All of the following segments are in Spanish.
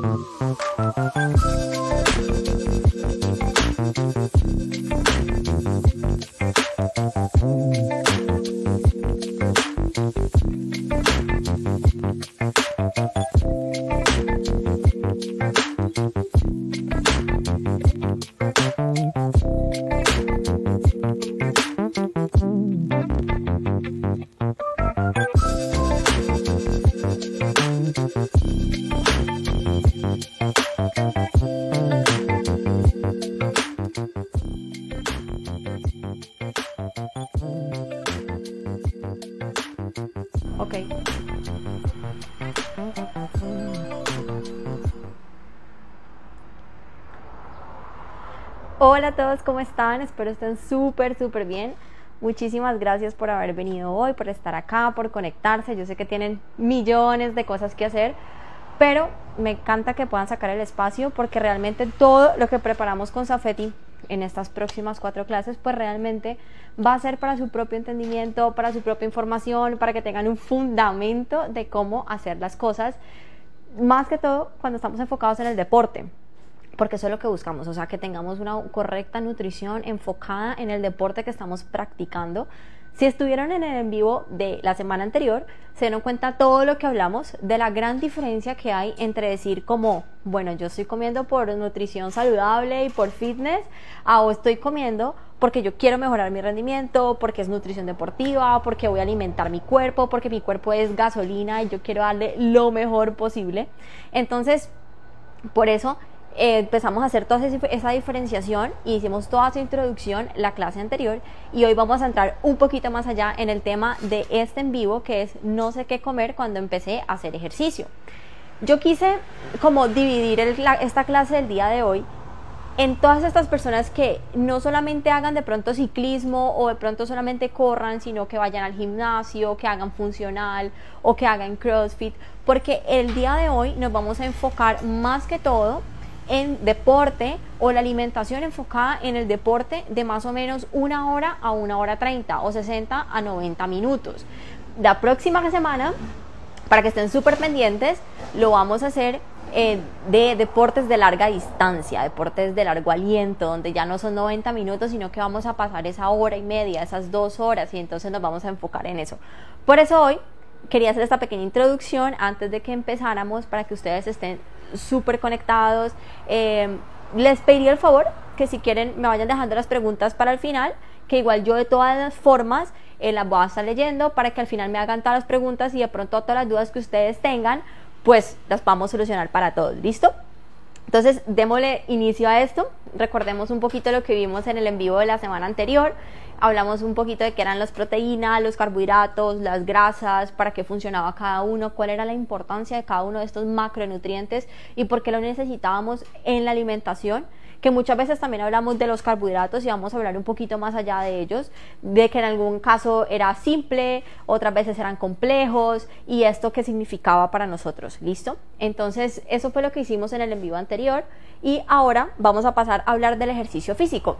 Ok. Hola a todos, ¿cómo están? Espero estén súper bien. Muchísimas gracias por haber venido hoy, por estar acá, por conectarse. Yo sé que tienen millones de cosas que hacer, pero me encanta que puedan sacar el espacio porque realmente todo lo que preparamos con Safety en estas próximas 4 clases pues realmente va a ser para su propio entendimiento, para su propia información, para que tengan un fundamento de cómo hacer las cosas, más que todo cuando estamos enfocados en el deporte, porque eso es lo que buscamos, o sea, que tengamos una correcta nutrición enfocada en el deporte que estamos practicando. Si estuvieron en el en vivo de la semana anterior, se dieron cuenta todo lo que hablamos de la gran diferencia que hay entre decir como, bueno, yo estoy comiendo por nutrición saludable y por fitness, o estoy comiendo porque yo quiero mejorar mi rendimiento, porque es nutrición deportiva, porque voy a alimentar mi cuerpo, porque mi cuerpo es gasolina y yo quiero darle lo mejor posible. Entonces, por eso empezamos a hacer toda esa diferenciación y hicimos toda esa introducción la clase anterior, y hoy vamos a entrar un poquito más allá en el tema de este en vivo, que es no sé qué comer cuando empecé a hacer ejercicio. Yo quise como dividir esta clase del día de hoy en todas estas personas que no solamente hagan de pronto ciclismo o de pronto solamente corran, sino que vayan al gimnasio, que hagan funcional o que hagan CrossFit, porque el día de hoy nos vamos a enfocar más que todo en deporte o la alimentación enfocada en el deporte de más o menos 1 hora a 1 hora 30 o 60 a 90 minutos. La próxima semana, para que estén súper pendientes, lo vamos a hacer de deportes de larga distancia, deportes de largo aliento, donde ya no son 90 minutos, sino que vamos a pasar esa hora y media, esas 2 horas, y entonces nos vamos a enfocar en eso. Por eso hoy quería hacer esta pequeña introducción antes de que empezáramos, para que ustedes estén súper conectados. Les pediría el favor que si quieren me vayan dejando las preguntas para el final, que igual yo de todas las formas las voy a estar leyendo para que al final me hagan todas las preguntas y de pronto todas las dudas que ustedes tengan pues las vamos a solucionar para todos. ¿Listo? Entonces démosle inicio a esto. Recordemos un poquito lo que vimos en el en vivo de la semana anterior. Hablamos un poquito de qué eran las proteínas, los carbohidratos, las grasas, para qué funcionaba cada uno, cuál era la importancia de cada uno de estos macronutrientes y por qué lo necesitábamos en la alimentación, que muchas veces también hablamos de los carbohidratos y vamos a hablar un poquito más allá de ellos, de que en algún caso era simple, otras veces eran complejos y esto qué significaba para nosotros. ¿Listo? Entonces eso fue lo que hicimos en el en vivo anterior y ahora vamos a pasar a hablar del ejercicio físico.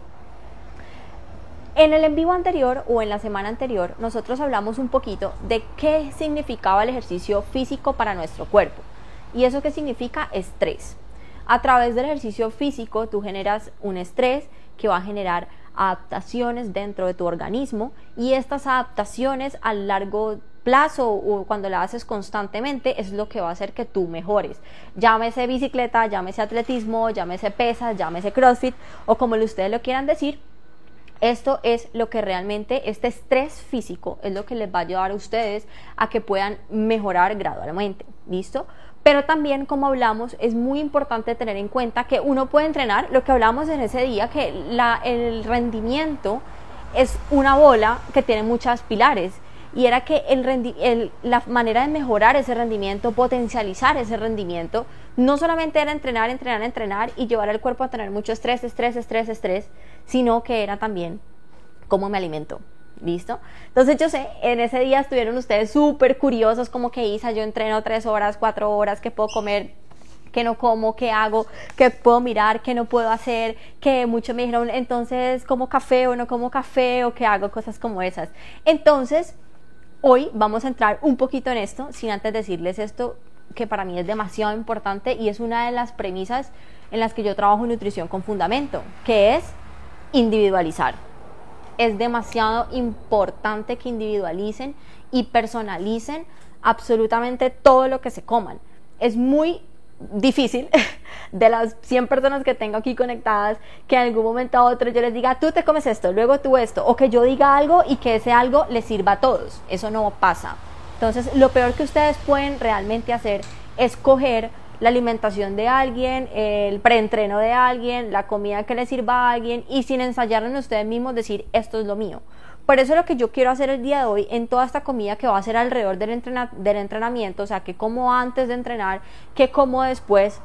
En el en vivo anterior o en la semana anterior nosotros hablamos un poquito de qué significaba el ejercicio físico para nuestro cuerpo, y eso qué significa estrés. A través del ejercicio físico tú generas un estrés que va a generar adaptaciones dentro de tu organismo, y estas adaptaciones a largo plazo o cuando la haces constantemente es lo que va a hacer que tú mejores. Llámese bicicleta, llámese atletismo, llámese pesas, llámese CrossFit o como ustedes lo quieran decir. Esto es lo que realmente, este estrés físico es lo que les va a ayudar a ustedes a que puedan mejorar gradualmente. ¿Listo? Pero también, como hablamos, es muy importante tener en cuenta que uno puede entrenar, lo que hablamos en ese día, que el rendimiento es una bola que tiene muchos pilares, y era que la manera de mejorar ese rendimiento, potencializar ese rendimiento, no solamente era entrenar y llevar al cuerpo a tener mucho estrés, sino que era también cómo me alimento. ¿Listo? Entonces yo sé, en ese día estuvieron ustedes súper curiosos, como que Isa, yo entreno 3 horas, 4 horas, ¿qué puedo comer? ¿Qué no como? ¿Qué hago? ¿Qué puedo mirar? ¿Qué no puedo hacer? Que muchos me dijeron, entonces, ¿como café o no como café? ¿O qué hago? Cosas como esas. Entonces, hoy vamos a entrar un poquito en esto, sin antes decirles esto. que para mí es demasiado importante y es una de las premisas en las que yo trabajo en nutrición con fundamento, que es individualizar. Es demasiado importante que individualicen y personalicen absolutamente todo lo que se coman. Es muy difícil, de las 100 personas que tengo aquí conectadas, que en algún momento a otro yo les diga, tú te comes esto, luego tú esto, o que yo diga algo y que ese algo les sirva a todos. Eso no pasa. Entonces, lo peor que ustedes pueden realmente hacer es coger la alimentación de alguien, el preentreno de alguien, la comida que le sirva a alguien, y sin ensayarlo en ustedes mismos decir, esto es lo mío. Por eso lo que yo quiero hacer el día de hoy en toda esta comida que va a ser alrededor del entrenamiento, o sea, que como antes de entrenar, que como después,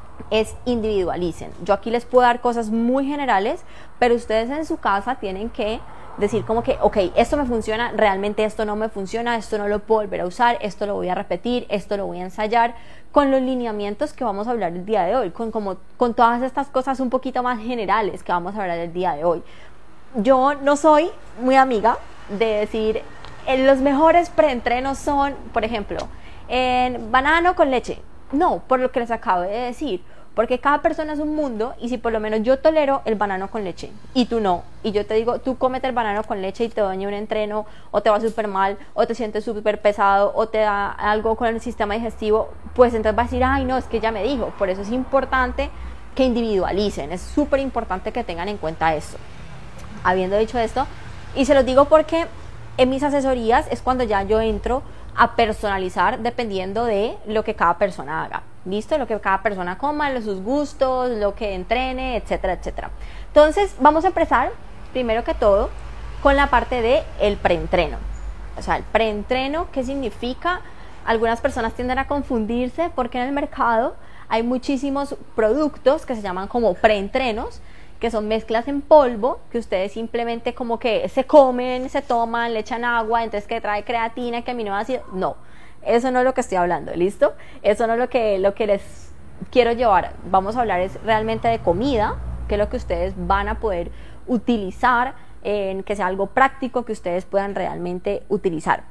es individualicen. Yo aquí les puedo dar cosas muy generales, pero ustedes en su casa tienen que decir como que, ok, esto me funciona, realmente esto no me funciona, esto no lo puedo volver a usar, esto lo voy a repetir, esto lo voy a ensayar, con los lineamientos que vamos a hablar el día de hoy, con todas estas cosas un poquito más generales que vamos a hablar el día de hoy. Yo no soy muy amiga de decir, los mejores preentrenos son, por ejemplo, en banano con leche. No, por lo que les acabo de decir, porque cada persona es un mundo, y si por lo menos yo tolero el banano con leche y tú no, y yo te digo, tú cómete el banano con leche y te daña un entreno, o te va súper mal, o te sientes súper pesado, o te da algo con el sistema digestivo, pues entonces vas a decir, ay no, es que ella me dijo. Por eso es importante que individualicen, es súper importante que tengan en cuenta esto. Habiendo dicho esto, y se los digo porque en mis asesorías es cuando ya yo entro a personalizar dependiendo de lo que cada persona haga, ¿listo? Lo que cada persona coma, sus gustos, lo que entrene, etcétera, etcétera. Entonces vamos a empezar, primero que todo, con la parte de el preentreno. O sea, el preentreno, ¿qué significa? Algunas personas tienden a confundirse porque en el mercado hay muchísimos productos que se llaman como preentrenos, que son mezclas en polvo, que ustedes simplemente como que se comen, se toman, le echan agua, entonces que trae creatina, que aminoácidos. No, eso no es lo que estoy hablando, ¿listo? Eso no es lo que les quiero llevar. Vamos a hablar es realmente de comida, que es lo que ustedes van a poder utilizar, que sea algo práctico que ustedes puedan realmente utilizar.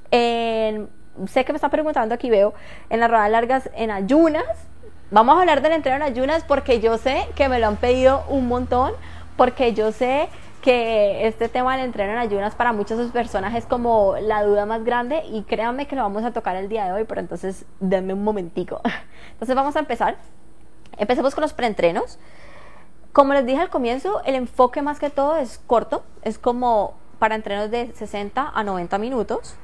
Sé que me están preguntando aquí, veo, en las ruedas largas en ayunas. Vamos a hablar del entreno en ayunas porque yo sé que me lo han pedido un montón, porque yo sé que este tema del entreno en ayunas para muchas personas es como la duda más grande, y créanme que lo vamos a tocar el día de hoy, pero entonces denme un momentico. Entonces vamos a empezar. Empecemos con los preentrenos. Como les dije al comienzo, el enfoque más que todo es corto, es como para entrenos de 60 a 90 minutos.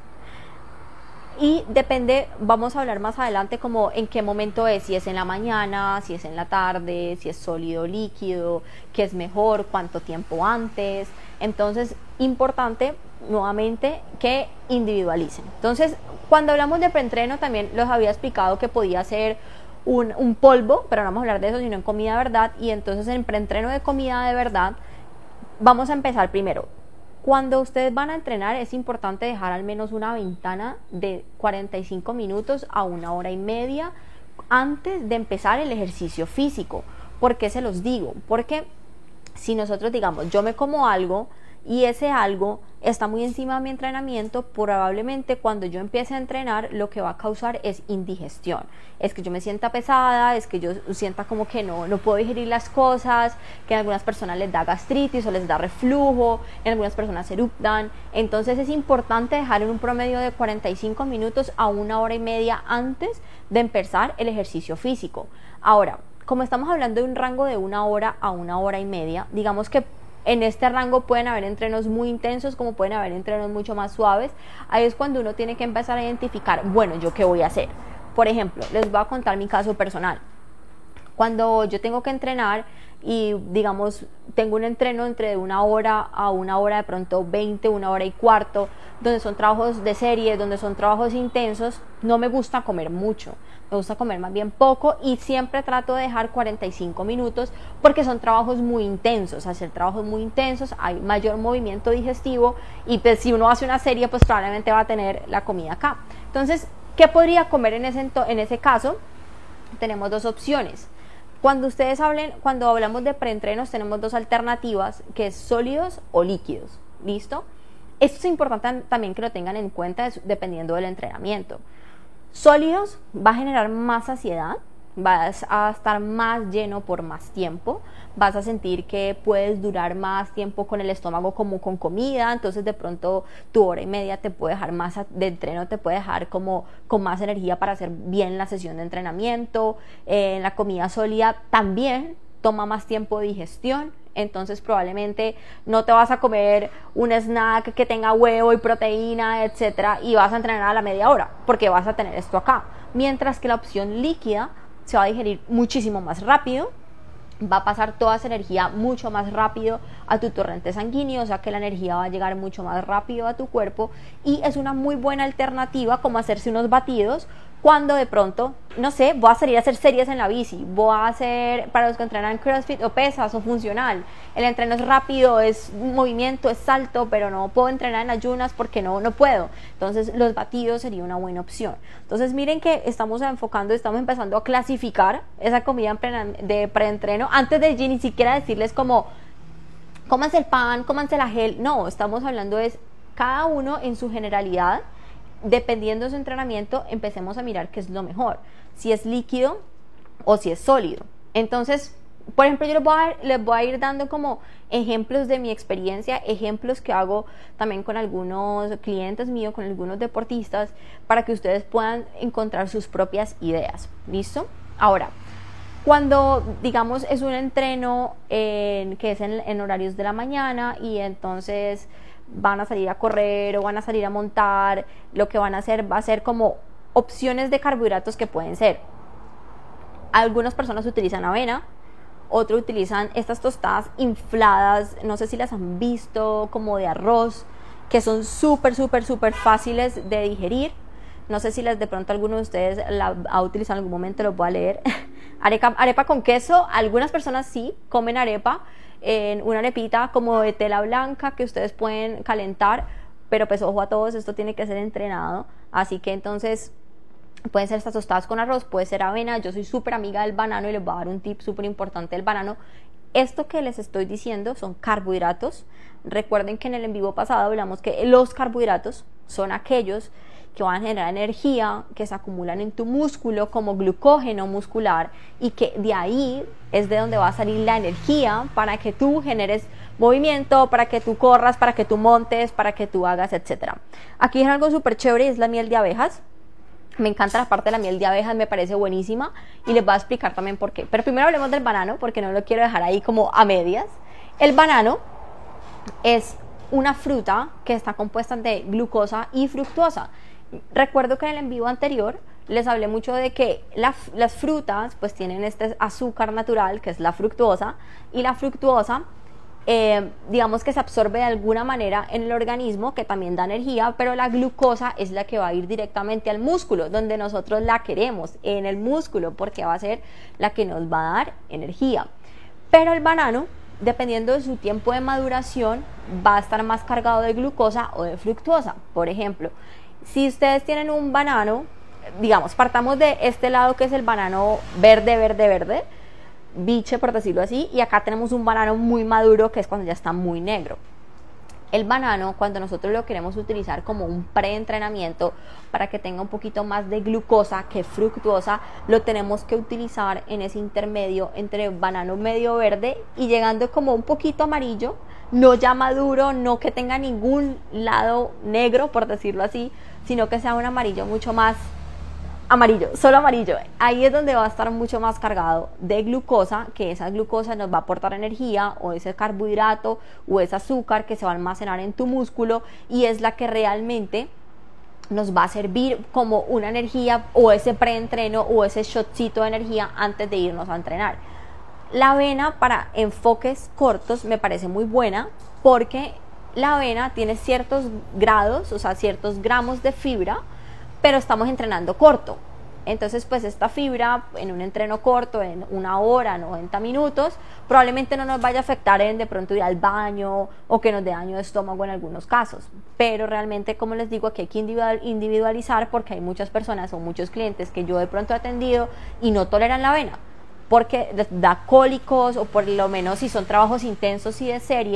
Y depende, vamos a hablar más adelante como en qué momento es, si es en la mañana, si es en la tarde, si es sólido o líquido, qué es mejor, cuánto tiempo antes. Entonces, importante nuevamente que individualicen. Entonces, cuando hablamos de preentreno también los había explicado que podía ser un polvo, pero no vamos a hablar de eso, sino en comida de verdad. Y entonces en preentreno de comida de verdad vamos a empezar primero. Cuando ustedes van a entrenar es importante dejar al menos una ventana de 45 minutos a 1 hora y media antes de empezar el ejercicio físico. ¿Por qué se los digo? Porque si nosotros digamos, yo me como algo y ese algo está muy encima de mi entrenamiento, probablemente cuando yo empiece a entrenar lo que va a causar es indigestión. Es que yo me sienta pesada, es que yo sienta como que no puedo digerir las cosas, que en algunas personas les da gastritis o les da reflujo, en algunas personas se eruptan. Entonces es importante dejar en un promedio de 45 minutos a 1 hora y media antes de empezar el ejercicio físico. Ahora, como estamos hablando de un rango de 1 hora a 1 hora y media, digamos que en este rango pueden haber entrenos muy intensos como pueden haber entrenos mucho más suaves. Ahí es cuando uno tiene que empezar a identificar, bueno, ¿yo qué voy a hacer? Por ejemplo, les voy a contar mi caso personal. Cuando yo tengo que entrenar y digamos tengo un entreno entre 1 hora a 1 hora, de pronto 20, 1 hora y cuarto, donde son trabajos de serie, donde son trabajos intensos, no me gusta comer mucho, me gusta comer más bien poco, y siempre trato de dejar 45 minutos porque son trabajos muy intensos. Hacer trabajos muy intensos hay mayor movimiento digestivo, y pues si uno hace una serie pues probablemente va a tener la comida acá. Entonces, ¿qué podría comer en ese caso? Tenemos dos opciones. Cuando hablamos de preentrenos tenemos dos alternativas, que es sólidos o líquidos, ¿listo? Esto es importante también que lo tengan en cuenta dependiendo del entrenamiento. Sólidos va a generar más saciedad, vas a estar más lleno por más tiempo, vas a sentir que puedes durar más tiempo con el estómago como con comida, entonces de pronto tu hora y media te puede dejar más de entreno, te puede dejar como con más energía para hacer bien la sesión de entrenamiento. La comida sólida también toma más tiempo de digestión, entonces probablemente no te vas a comer un snack que tenga huevo y proteína, etcétera, y vas a entrenar a la media hora, porque vas a tener esto acá, mientras que la opción líquida se va a digerir muchísimo más rápido, va a pasar toda esa energía mucho más rápido a tu torrente sanguíneo, o sea que la energía va a llegar mucho más rápido a tu cuerpo, y es una muy buena alternativa como hacerse unos batidos cuando de pronto, no sé, voy a salir a hacer series en la bici, voy a hacer, para los que entrenan CrossFit o pesas o funcional, el entreno es rápido, es movimiento, es salto, pero no puedo entrenar en ayunas porque no puedo. Entonces los batidos sería una buena opción. Entonces miren que estamos empezando a clasificar esa comida de preentreno antes de ni siquiera decirles como cómanse el pan, cómanse la gel. No, estamos hablando de cada uno en su generalidad. Dependiendo de su entrenamiento, empecemos a mirar qué es lo mejor, si es líquido o si es sólido. Entonces, por ejemplo, yo les voy a ir dando como ejemplos de mi experiencia, ejemplos que hago también con algunos clientes míos, con algunos deportistas, para que ustedes puedan encontrar sus propias ideas. ¿Listo? Ahora, cuando digamos es un entreno que es en horarios de la mañana y entonces van a salir a correr o van a salir a montar, lo que van a hacer va a ser como opciones de carbohidratos que pueden ser. Algunas personas utilizan avena, otros utilizan estas tostadas infladas, no sé si las han visto, como de arroz, que son súper fáciles de digerir. No sé si de pronto alguno de ustedes la ha utilizado en algún momento, los voy a leer. Arepa con queso, algunas personas sí comen arepa, en una arepita como de tela blanca que ustedes pueden calentar, pero pues ojo a todos, esto tiene que ser entrenado, así que entonces pueden ser estas tostadas con arroz, puede ser avena. Yo soy súper amiga del banano y les voy a dar un tip súper importante del banano. Esto que les estoy diciendo son carbohidratos. Recuerden que en el en vivo pasado hablamos que los carbohidratos son aquellos que van a generar energía, que se acumulan en tu músculo como glucógeno muscular, y que de ahí es de donde va a salir la energía para que tú generes movimiento, para que tú corras, para que tú montes, para que tú hagas, etcétera. Aquí es algo súper chévere, es la miel de abejas. Me encanta la parte de la miel de abejas, me parece buenísima y les voy a explicar también por qué. Pero primero hablemos del banano, porque no lo quiero dejar ahí como a medias. El banano es una fruta que está compuesta de glucosa y fructosa. Recuerdo que en el en vivo anterior les hablé mucho de que las frutas pues tienen este azúcar natural que es la fructosa, y la fructosa digamos que se absorbe de alguna manera en el organismo, que también da energía, pero la glucosa es la que va a ir directamente al músculo, donde nosotros la queremos, en el músculo, porque va a ser la que nos va a dar energía. Pero el banano, dependiendo de su tiempo de maduración, va a estar más cargado de glucosa o de fructosa. Por ejemplo, si ustedes tienen un banano, digamos, partamos de este lado que es el banano verde, biche por decirlo así, y acá tenemos un banano muy maduro que es cuando ya está muy negro. El banano, cuando nosotros lo queremos utilizar como un preentrenamiento para que tenga un poquito más de glucosa que fructosa, lo tenemos que utilizar en ese intermedio entre banano medio verde y llegando como un poquito amarillo, no ya maduro, no que tenga ningún lado negro por decirlo así, sino que sea un amarillo mucho más amarillo, solo amarillo. Ahí es donde va a estar mucho más cargado de glucosa, que esa glucosa nos va a aportar energía, o ese carbohidrato o ese azúcar que se va a almacenar en tu músculo, y es la que realmente nos va a servir como una energía, o ese preentreno o ese shotcito de energía antes de irnos a entrenar. La avena para enfoques cortos me parece muy buena, porque la avena tiene ciertos grados, o sea, ciertos gramos de fibra, pero estamos entrenando corto. Entonces pues esta fibra en un entreno corto, en 1 hora, 90 minutos, probablemente no nos vaya a afectar en de pronto ir al baño o que nos dé daño de estómago en algunos casos, pero realmente, como les digo, aquí hay que individualizar, porque hay muchas personas o muchos clientes que yo de pronto he atendido y no toleran la avena porque les da cólicos, o por lo menos si son trabajos intensos y de series,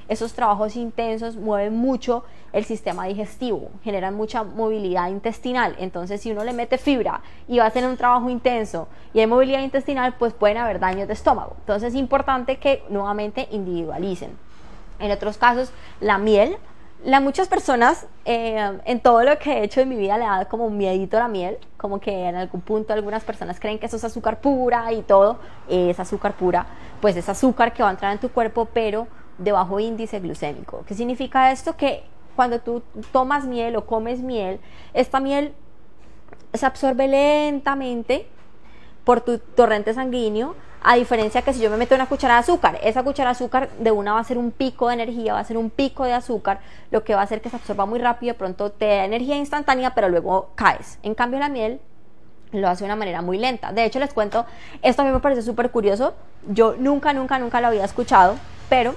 esos trabajos intensos mueven mucho el sistema digestivo, generan mucha movilidad intestinal. Entonces, si uno le mete fibra y va a hacer un trabajo intenso y hay movilidad intestinal, pues pueden haber daños de estómago. Entonces, es importante que nuevamente individualicen. En otros casos, la miel. Muchas personas en todo lo que he hecho en mi vida le da como un miedito a la miel, como que en algún punto algunas personas creen que eso es azúcar pura y todo es azúcar pura, pues es azúcar que va a entrar en tu cuerpo pero de bajo índice glucémico. ¿Qué significa esto? Que cuando tú tomas miel o comes miel, esta miel se absorbe lentamente por tu torrente sanguíneo, a diferencia que si yo me meto una cuchara de azúcar, esa cuchara de azúcar de una va a ser un pico de energía, va a ser un pico de azúcar, lo que va a hacer que se absorba muy rápido, de pronto te da energía instantánea, pero luego caes. En cambio la miel lo hace de una manera muy lenta. De hecho, les cuento, esto a mí me parece súper curioso, yo nunca lo había escuchado, pero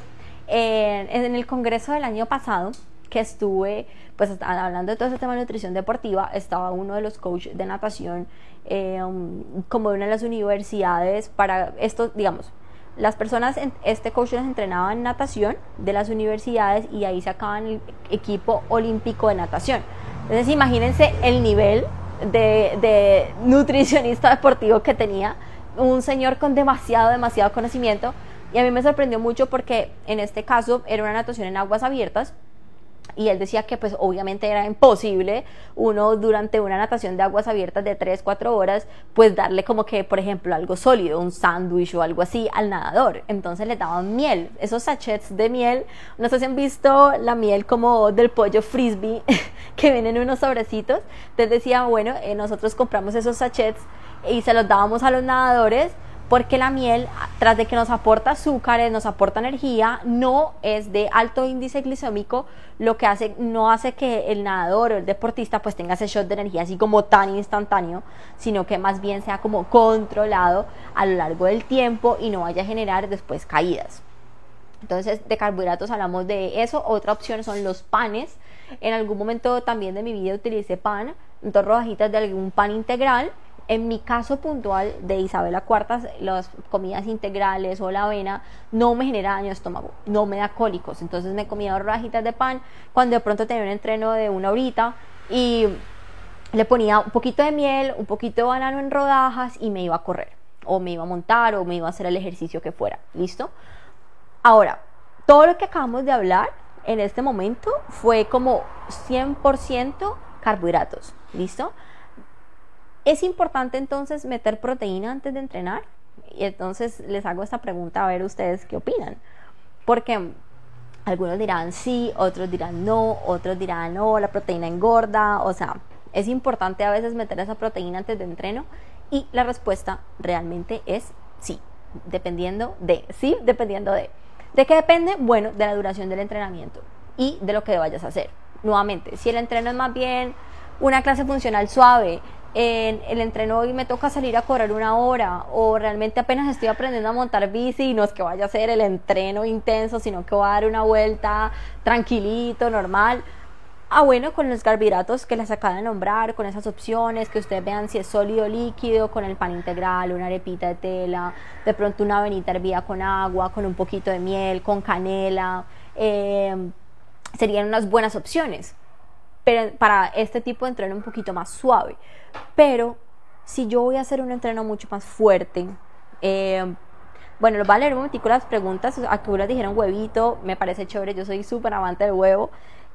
en el congreso del año pasado, que estuve pues hablando de todo ese tema de nutrición deportiva, estaba uno de los coaches de natación como de una de las universidades para esto, digamos, las personas, este coach les entrenaba en natación de las universidades y ahí sacaban el equipo olímpico de natación. Entonces imagínense el nivel de nutricionista deportivo que tenía un señor con demasiado conocimiento, y a mí me sorprendió mucho porque en este caso era una natación en aguas abiertas. Y él decía que pues obviamente era imposible uno durante una natación de aguas abiertas de 3-4 horas pues darle como que por ejemplo algo sólido, un sándwich o algo así al nadador. Entonces le daban miel, esos sachets de miel, no sé si han visto la miel como del pollo frisbee que vienen en unos sobrecitos. Entonces decía, bueno, nosotros compramos esos sachets y se los dábamos a los nadadores, porque la miel, tras de que nos aporta azúcares, nos aporta energía, no es de alto índice glicémico, lo que no hace que el nadador o el deportista pues tenga ese shot de energía así como tan instantáneo, sino que más bien sea como controlado a lo largo del tiempo y no vaya a generar después caídas. Entonces, de carbohidratos hablamos de eso. Otra opción son los panes. En algún momento también de mi vida utilicé pan, 2 rodajitas de algún pan integral. En mi caso puntual de Isabela Cuartas, las comidas integrales o la avena no me genera daño de estómago, no me da cólicos. Entonces me comía 2 rodajitas de pan cuando de pronto tenía un entreno de 1 horita y le ponía un poquito de miel, un poquito de banano en rodajas y me iba a correr, o me iba a montar, o me iba a hacer el ejercicio que fuera. ¿Listo? Ahora, todo lo que acabamos de hablar en este momento fue como 100% carbohidratos. ¿Listo? Es importante entonces meter proteína antes de entrenar, y entonces les hago esta pregunta a ver ustedes qué opinan, porque algunos dirán sí, otros dirán no, otros dirán no, la proteína engorda. O sea, es importante a veces meter esa proteína antes de entreno, y la respuesta realmente es sí, dependiendo de. ¿De qué depende? Bueno, de la duración del entrenamiento y de lo que vayas a hacer. Nuevamente, si el entreno es más bien una clase funcional suave, en el entreno hoy me toca salir a correr 1 hora, o realmente apenas estoy aprendiendo a montar bici y no es que vaya a hacer el entreno intenso, sino que voy a dar una vuelta tranquilito, normal. Bueno, con los carbohidratos que les acabo de nombrar, con esas opciones que ustedes vean si es sólido o líquido, con el pan integral, una arepita de tela, de pronto una avenita hervida con agua, con un poquito de miel, con canela, serían unas buenas opciones. Pero para este tipo de entreno un poquito más suave. Pero si yo voy a hacer un entreno mucho más fuerte, bueno, les voy a leer un momentico las preguntas. Aquí unas dijeron huevito, me parece chévere, yo soy súper amante del huevo.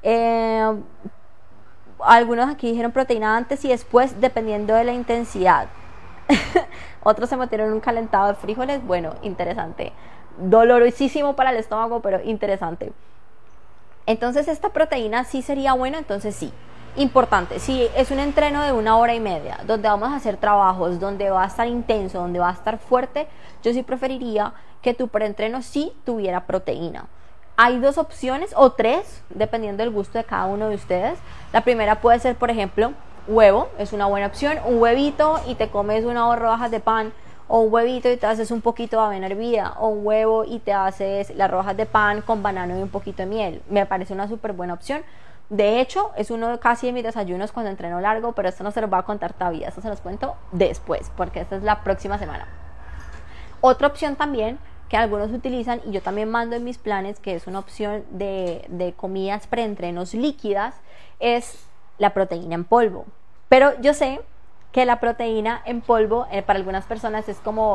Algunos aquí dijeron proteína antes y después, dependiendo de la intensidad. Otros se metieron en un calentado de frijoles. Bueno, interesante, dolorosísimo para el estómago, pero interesante. Entonces esta proteína sí sería buena. Entonces sí, importante, si es un entreno de 1 hora y media donde vamos a hacer trabajos, donde va a estar intenso, donde va a estar fuerte, yo sí preferiría que tu preentreno sí tuviera proteína. Hay 2 opciones o 3, dependiendo del gusto de cada uno de ustedes. La primera puede ser, por ejemplo, huevo, es una buena opción, un huevito y te comes 1 o 2 rodajas de pan, o un huevito y te haces un poquito de avena hervida, o un huevo y te haces las rodajas de pan con banano y un poquito de miel. Me parece una súper buena opción. De hecho, es uno casi de mis desayunos cuando entreno largo, pero esto no se los voy a contar todavía, esto se los cuento después, porque esta es la próxima semana. Otra opción también que algunos utilizan y yo también mando en mis planes, que es una opción de comidas preentrenos líquidas, es la proteína en polvo. Pero yo sé que la proteína en polvo para algunas personas es como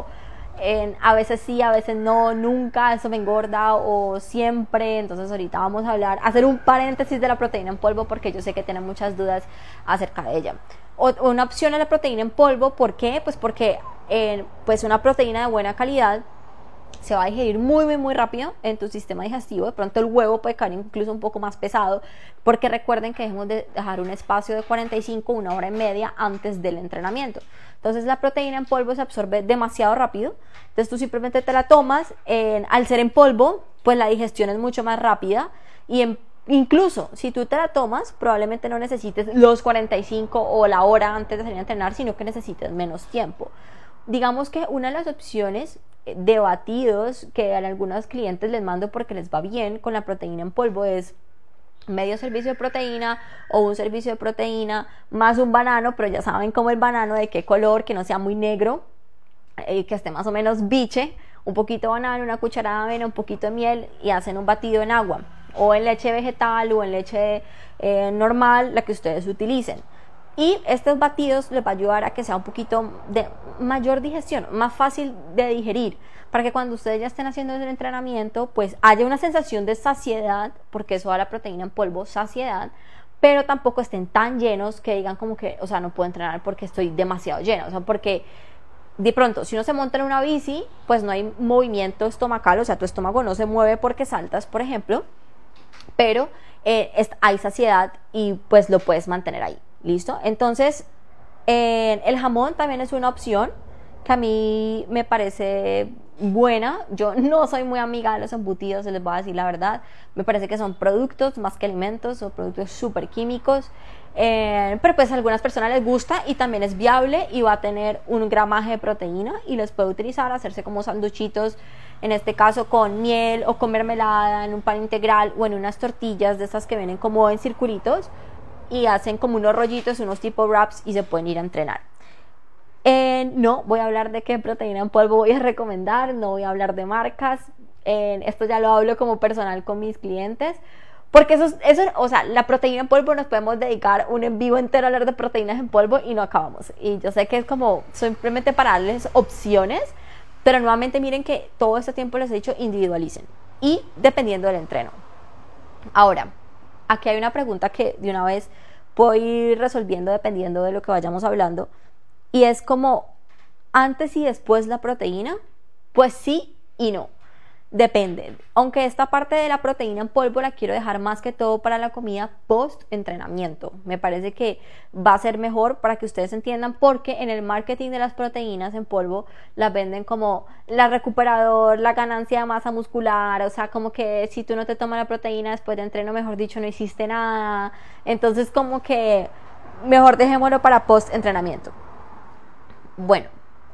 a veces sí, a veces no, nunca, eso me engorda o siempre. Entonces ahorita vamos a hacer un paréntesis de la proteína en polvo porque yo sé que tienen muchas dudas acerca de ella. Una opción es la proteína en polvo. ¿Por qué? Pues porque pues una proteína de buena calidad se va a digerir muy rápido en tu sistema digestivo. De pronto el huevo puede caer incluso un poco más pesado, porque recuerden que debemos de dejar un espacio de 45, una hora y media antes del entrenamiento. Entonces la proteína en polvo se absorbe demasiado rápido, entonces tú simplemente te la tomas. Al ser en polvo, pues la digestión es mucho más rápida y incluso si tú te la tomas, probablemente no necesites los 45 o la hora antes de salir a entrenar, sino que necesites menos tiempo. Digamos que una de las opciones de batidos que a algunos clientes les mando porque les va bien con la proteína en polvo es medio servicio de proteína o un servicio de proteína más un banano, pero ya saben cómo el banano, de qué color, que no sea muy negro, que esté más o menos biche, un poquito de banano, una cucharada de avena, un poquito de miel y hacen un batido en agua o en leche vegetal o en leche normal, la que ustedes utilicen. Y estos batidos les va a ayudar a que sea un poquito de mayor digestión, más fácil de digerir, para que cuando ustedes ya estén haciendo el entrenamiento, pues haya una sensación de saciedad, porque eso da la proteína en polvo, saciedad, pero tampoco estén tan llenos que digan como que, o sea, no puedo entrenar porque estoy demasiado lleno. O sea, porque de pronto, si uno se monta en una bici, pues no hay movimiento estomacal, o sea, tu estómago no se mueve porque saltas, por ejemplo, pero hay saciedad y pues lo puedes mantener ahí. ¿Listo? Entonces, el jamón también es una opción que a mí me parece buena. Yo no soy muy amiga de los embutidos, se les voy a decir la verdad. Me parece que son productos más que alimentos, o productos súper químicos. Pero pues a algunas personas les gusta y también es viable y va a tener un gramaje de proteína y les puede utilizar, hacerse como sanduchitos, en este caso con miel o con mermelada, en un pan integral o en unas tortillas de estas que vienen como en circulitos, y hacen como unos rollitos, unos tipo wraps y se pueden ir a entrenar. No voy a hablar de qué proteína en polvo voy a recomendar, no voy a hablar de marcas. Esto ya lo hablo como personal con mis clientes, porque eso, o sea, la proteína en polvo nos podemos dedicar un en vivo entero a hablar de proteínas en polvo y no acabamos. Y yo sé que es como simplemente para darles opciones, pero nuevamente miren que todo este tiempo les he dicho individualicen y dependiendo del entreno. Ahora, aquí hay una pregunta que de una vez puedo ir resolviendo dependiendo de lo que vayamos hablando, y es como, ¿antes y después la proteína? Pues sí y no, depende. Aunque esta parte de la proteína en polvo la quiero dejar más que todo para la comida post entrenamiento. Me parece que va a ser mejor para que ustedes entiendan, porque en el marketing de las proteínas en polvo las venden como la recuperador, la ganancia de masa muscular, o sea, como que si tú no te tomas la proteína después de entreno, mejor dicho, no hiciste nada. Entonces como que mejor dejémoslo para post entrenamiento. Bueno,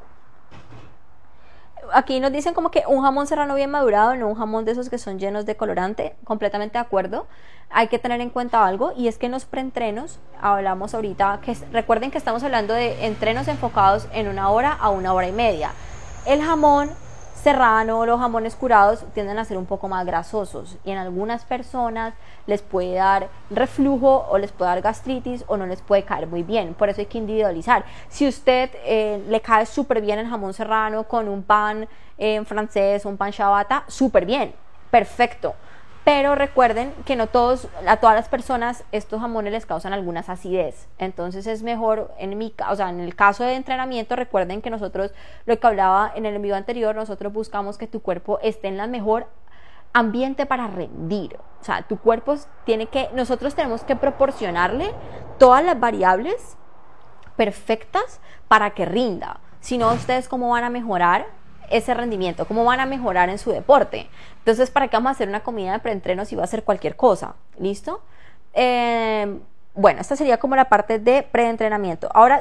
aquí nos dicen como que un jamón serrano bien madurado, no un jamón de esos que son llenos de colorante. Completamente de acuerdo. Hay que tener en cuenta algo, y es que en los preentrenos, hablamos ahorita, recuerden que estamos hablando de entrenos enfocados en 1 hora a 1 hora y media. El jamón serrano, los jamones curados tienden a ser un poco más grasosos y en algunas personas les puede dar reflujo o les puede dar gastritis o no les puede caer muy bien. Por eso hay que individualizar. Si usted le cae súper bien el jamón serrano con un pan francés, un pan ciabatta, súper bien, perfecto. Pero recuerden que no a todas las personas estos jamones les causan algunas acidez. Entonces es mejor, en el caso de entrenamiento, recuerden que nosotros, lo que hablaba en el video anterior, nosotros buscamos que tu cuerpo esté en el mejor ambiente para rendir. O sea, tu cuerpo nosotros tenemos que proporcionarle todas las variables perfectas para que rinda. Si no, ustedes cómo van a mejorar ese rendimiento, cómo van a mejorar en su deporte. Entonces, ¿para qué vamos a hacer una comida de preentreno si va a ser cualquier cosa? ¿Listo? Bueno, esta sería como la parte de preentrenamiento. Ahora,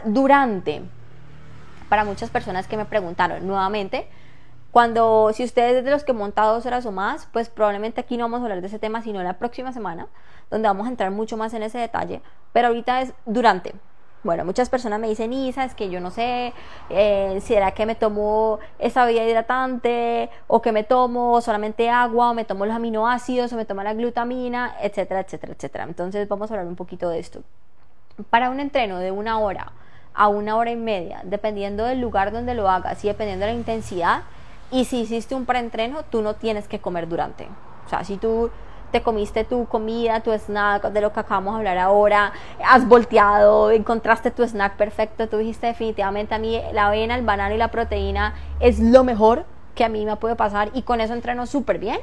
para muchas personas que me preguntaron nuevamente, si ustedes es de los que monta 2 horas o más, pues probablemente aquí no vamos a hablar de ese tema, sino la próxima semana, donde vamos a entrar mucho más en ese detalle. Pero ahorita es durante. Bueno, muchas personas me dicen, Isa, es que yo no sé, ¿será que me tomo esa bebida hidratante? ¿O que me tomo solamente agua? ¿O me tomo los aminoácidos? ¿O me tomo la glutamina? Etcétera, etcétera, etcétera. Entonces vamos a hablar un poquito de esto. Para un entreno de 1 hora a 1 hora y media, dependiendo del lugar donde lo hagas y dependiendo de la intensidad, y si hiciste un preentreno, tú no tienes que comer durante. O sea, si tú te comiste tu comida, tu snack, de lo que acabamos de hablar ahora, has volteado, encontraste tu snack perfecto, tú dijiste definitivamente a mí la avena, el banano y la proteína es lo mejor que a mí me puede pasar y con eso entreno súper bien,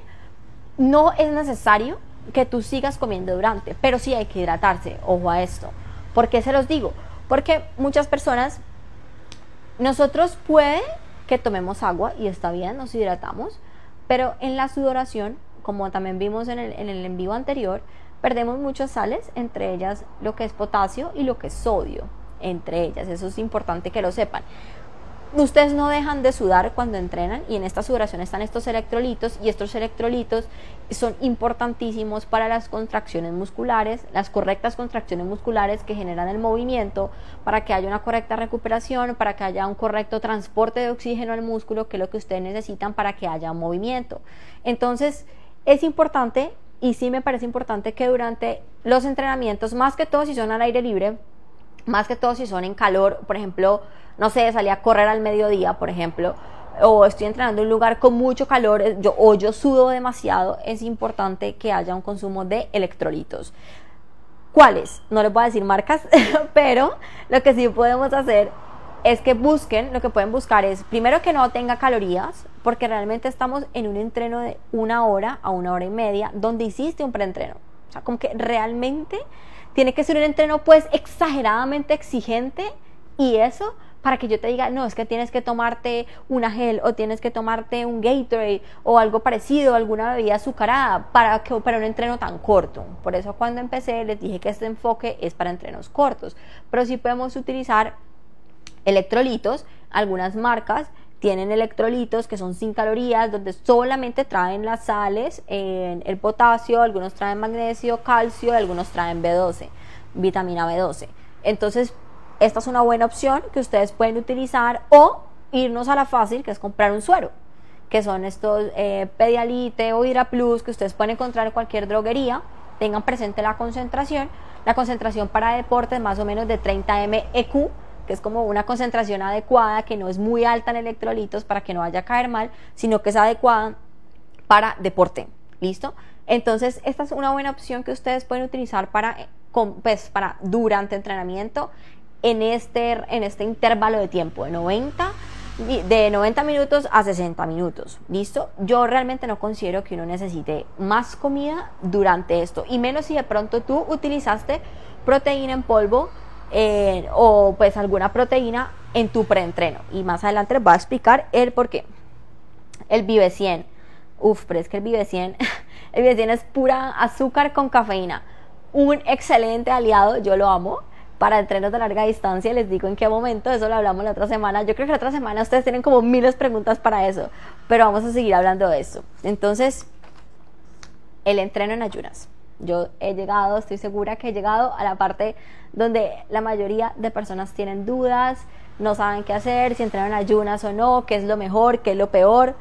no es necesario que tú sigas comiendo durante, pero sí hay que hidratarse, ojo a esto. ¿Por qué se los digo? Porque muchas personas, nosotros puede que tomemos agua y está bien, nos hidratamos, pero en la sudoración, como también vimos en el en vivo anterior, perdemos muchas sales, entre ellas lo que es potasio y lo que es sodio, entre ellas, eso es importante que lo sepan. Ustedes no dejan de sudar cuando entrenan y en esta sudoración están estos electrolitos y estos electrolitos son importantísimos para las contracciones musculares, las correctas contracciones musculares que generan el movimiento, para que haya una correcta recuperación, para que haya un correcto transporte de oxígeno al músculo, que es lo que ustedes necesitan para que haya un movimiento. Entonces es importante, y sí me parece importante, que durante los entrenamientos, más que todo si son al aire libre, más que todo si son en calor, por ejemplo, no sé, salí a correr al mediodía, por ejemplo, o estoy entrenando en un lugar con mucho calor, yo sudo demasiado, es importante que haya un consumo de electrolitos. ¿Cuáles? No les voy a decir marcas, pero lo que sí podemos hacer es que busquen, lo que pueden buscar es, primero, que no tenga calorías, porque realmente estamos en un entreno de 1 hora a 1 hora y media, donde hiciste un preentreno. O sea, como que realmente tiene que ser un entreno pues exageradamente exigente, y eso para que yo te diga, no, es que tienes que tomarte una gel o tienes que tomarte un Gatorade o algo parecido, alguna bebida azucarada para un entreno tan corto. Por eso cuando empecé les dije que este enfoque es para entrenos cortos, pero sí podemos utilizar electrolitos. Algunas marcas tienen electrolitos que son sin calorías, donde solamente traen las sales, el potasio, algunos traen magnesio, calcio, y algunos traen B12, vitamina B12. Entonces esta es una buena opción que ustedes pueden utilizar, o irnos a la fácil, que es comprar un suero, que son estos Pedialite o Hidraplus, que ustedes pueden encontrar en cualquier droguería. Tengan presente la concentración para deportes más o menos de 30 mEq, que es como una concentración adecuada, que no es muy alta en electrolitos para que no vaya a caer mal, sino que es adecuada para deporte. ¿Listo? Entonces esta es una buena opción que ustedes pueden utilizar para durante entrenamiento, en este intervalo de tiempo de 90 minutos a 60 minutos. ¿Listo? Yo realmente no considero que uno necesite más comida durante esto, y menos si de pronto tú utilizaste proteína en polvo, o pues alguna proteína en tu preentreno, y más adelante les voy a explicar el por qué. El Vive 100, pero es que el Vive 100 el Vive 100 es pura azúcar con cafeína, un excelente aliado, yo lo amo para entrenos de larga distancia. Les digo en qué momento, eso lo hablamos la otra semana. Yo creo que la otra semana ustedes tienen como miles de preguntas para eso, pero vamos a seguir hablando de eso. Entonces, el entreno en ayunas. Yo estoy segura que he llegado a la parte donde la mayoría de personas tienen dudas, no saben qué hacer, si entrenan en ayunas o no, qué es lo mejor, qué es lo peor.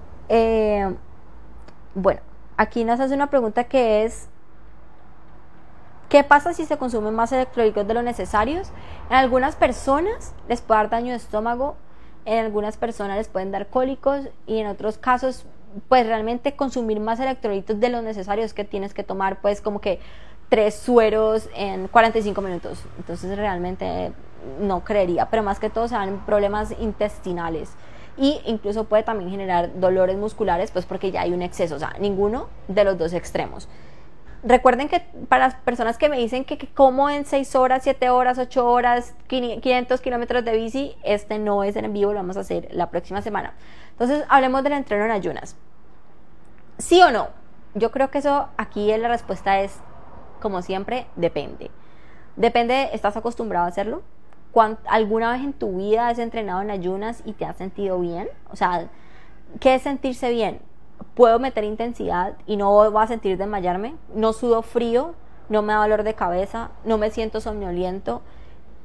Bueno, aquí nos hace una pregunta que es: ¿qué pasa si se consumen más electrolitos de lo necesarios? En algunas personas les puede dar daño de estómago, en algunas personas les pueden dar cólicos, y en otros casos pues realmente consumir más electrolitos de los necesarios, que tienes que tomar pues como que 3 sueros en 45 minutos. Entonces realmente no creería, pero más que todo se dan problemas intestinales, y incluso puede también generar dolores musculares, pues porque ya hay un exceso. O sea, ninguno de los dos extremos. Recuerden que para las personas que me dicen que como en 6 horas, 7 horas, 8 horas, 500 kilómetros de bici, este no es en vivo, lo vamos a hacer la próxima semana. Entonces hablemos del entreno en ayunas. ¿Sí o no? Yo creo que eso, aquí la respuesta es, como siempre, depende. Depende, ¿estás acostumbrado a hacerlo? ¿Alguna vez en tu vida has entrenado en ayunas y te has sentido bien? O sea, ¿qué es sentirse bien? ¿Puedo meter intensidad y no voy a sentir desmayarme? ¿No sudo frío? ¿No me da dolor de cabeza? ¿No me siento somnoliento?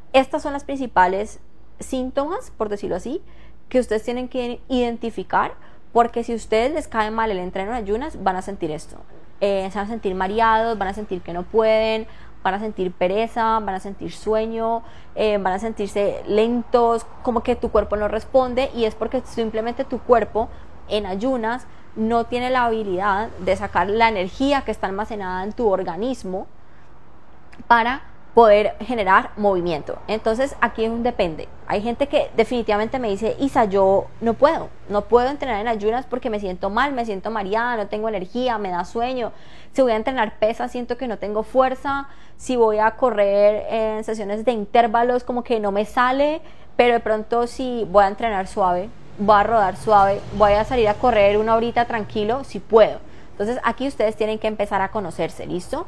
estas son las principales síntomas, por decirlo así, que ustedes tienen que identificar, porque si a ustedes les cae mal el entreno en ayunas, van a sentir esto. Se van a sentir mareados, van a sentir que no pueden, van a sentir pereza, van a sentir sueño, van a sentirse lentos, como que tu cuerpo no responde, y es porque simplemente tu cuerpo en ayunas no tiene la habilidad de sacar la energía que está almacenada en tu organismo para poder generar movimiento. Entonces aquí es un depende. Hay gente que definitivamente me dice, Isa, yo no puedo entrenar en ayunas porque me siento mal, me siento mareada, no tengo energía, me da sueño. Si voy a entrenar pesas siento que no tengo fuerza, si voy a correr en sesiones de intervalos como que no me sale, pero de pronto si voy a entrenar suave, voy a rodar suave, voy a salir a correr una horita tranquilo, si puedo. Entonces aquí ustedes tienen que empezar a conocerse, ¿listo?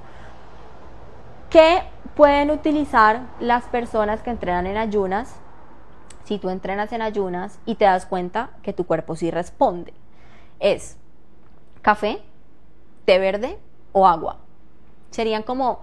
¿Qué pueden utilizar las personas que entrenan en ayunas? Si tú entrenas en ayunas y te das cuenta que tu cuerpo sí responde, es café, té verde o agua. Serían como,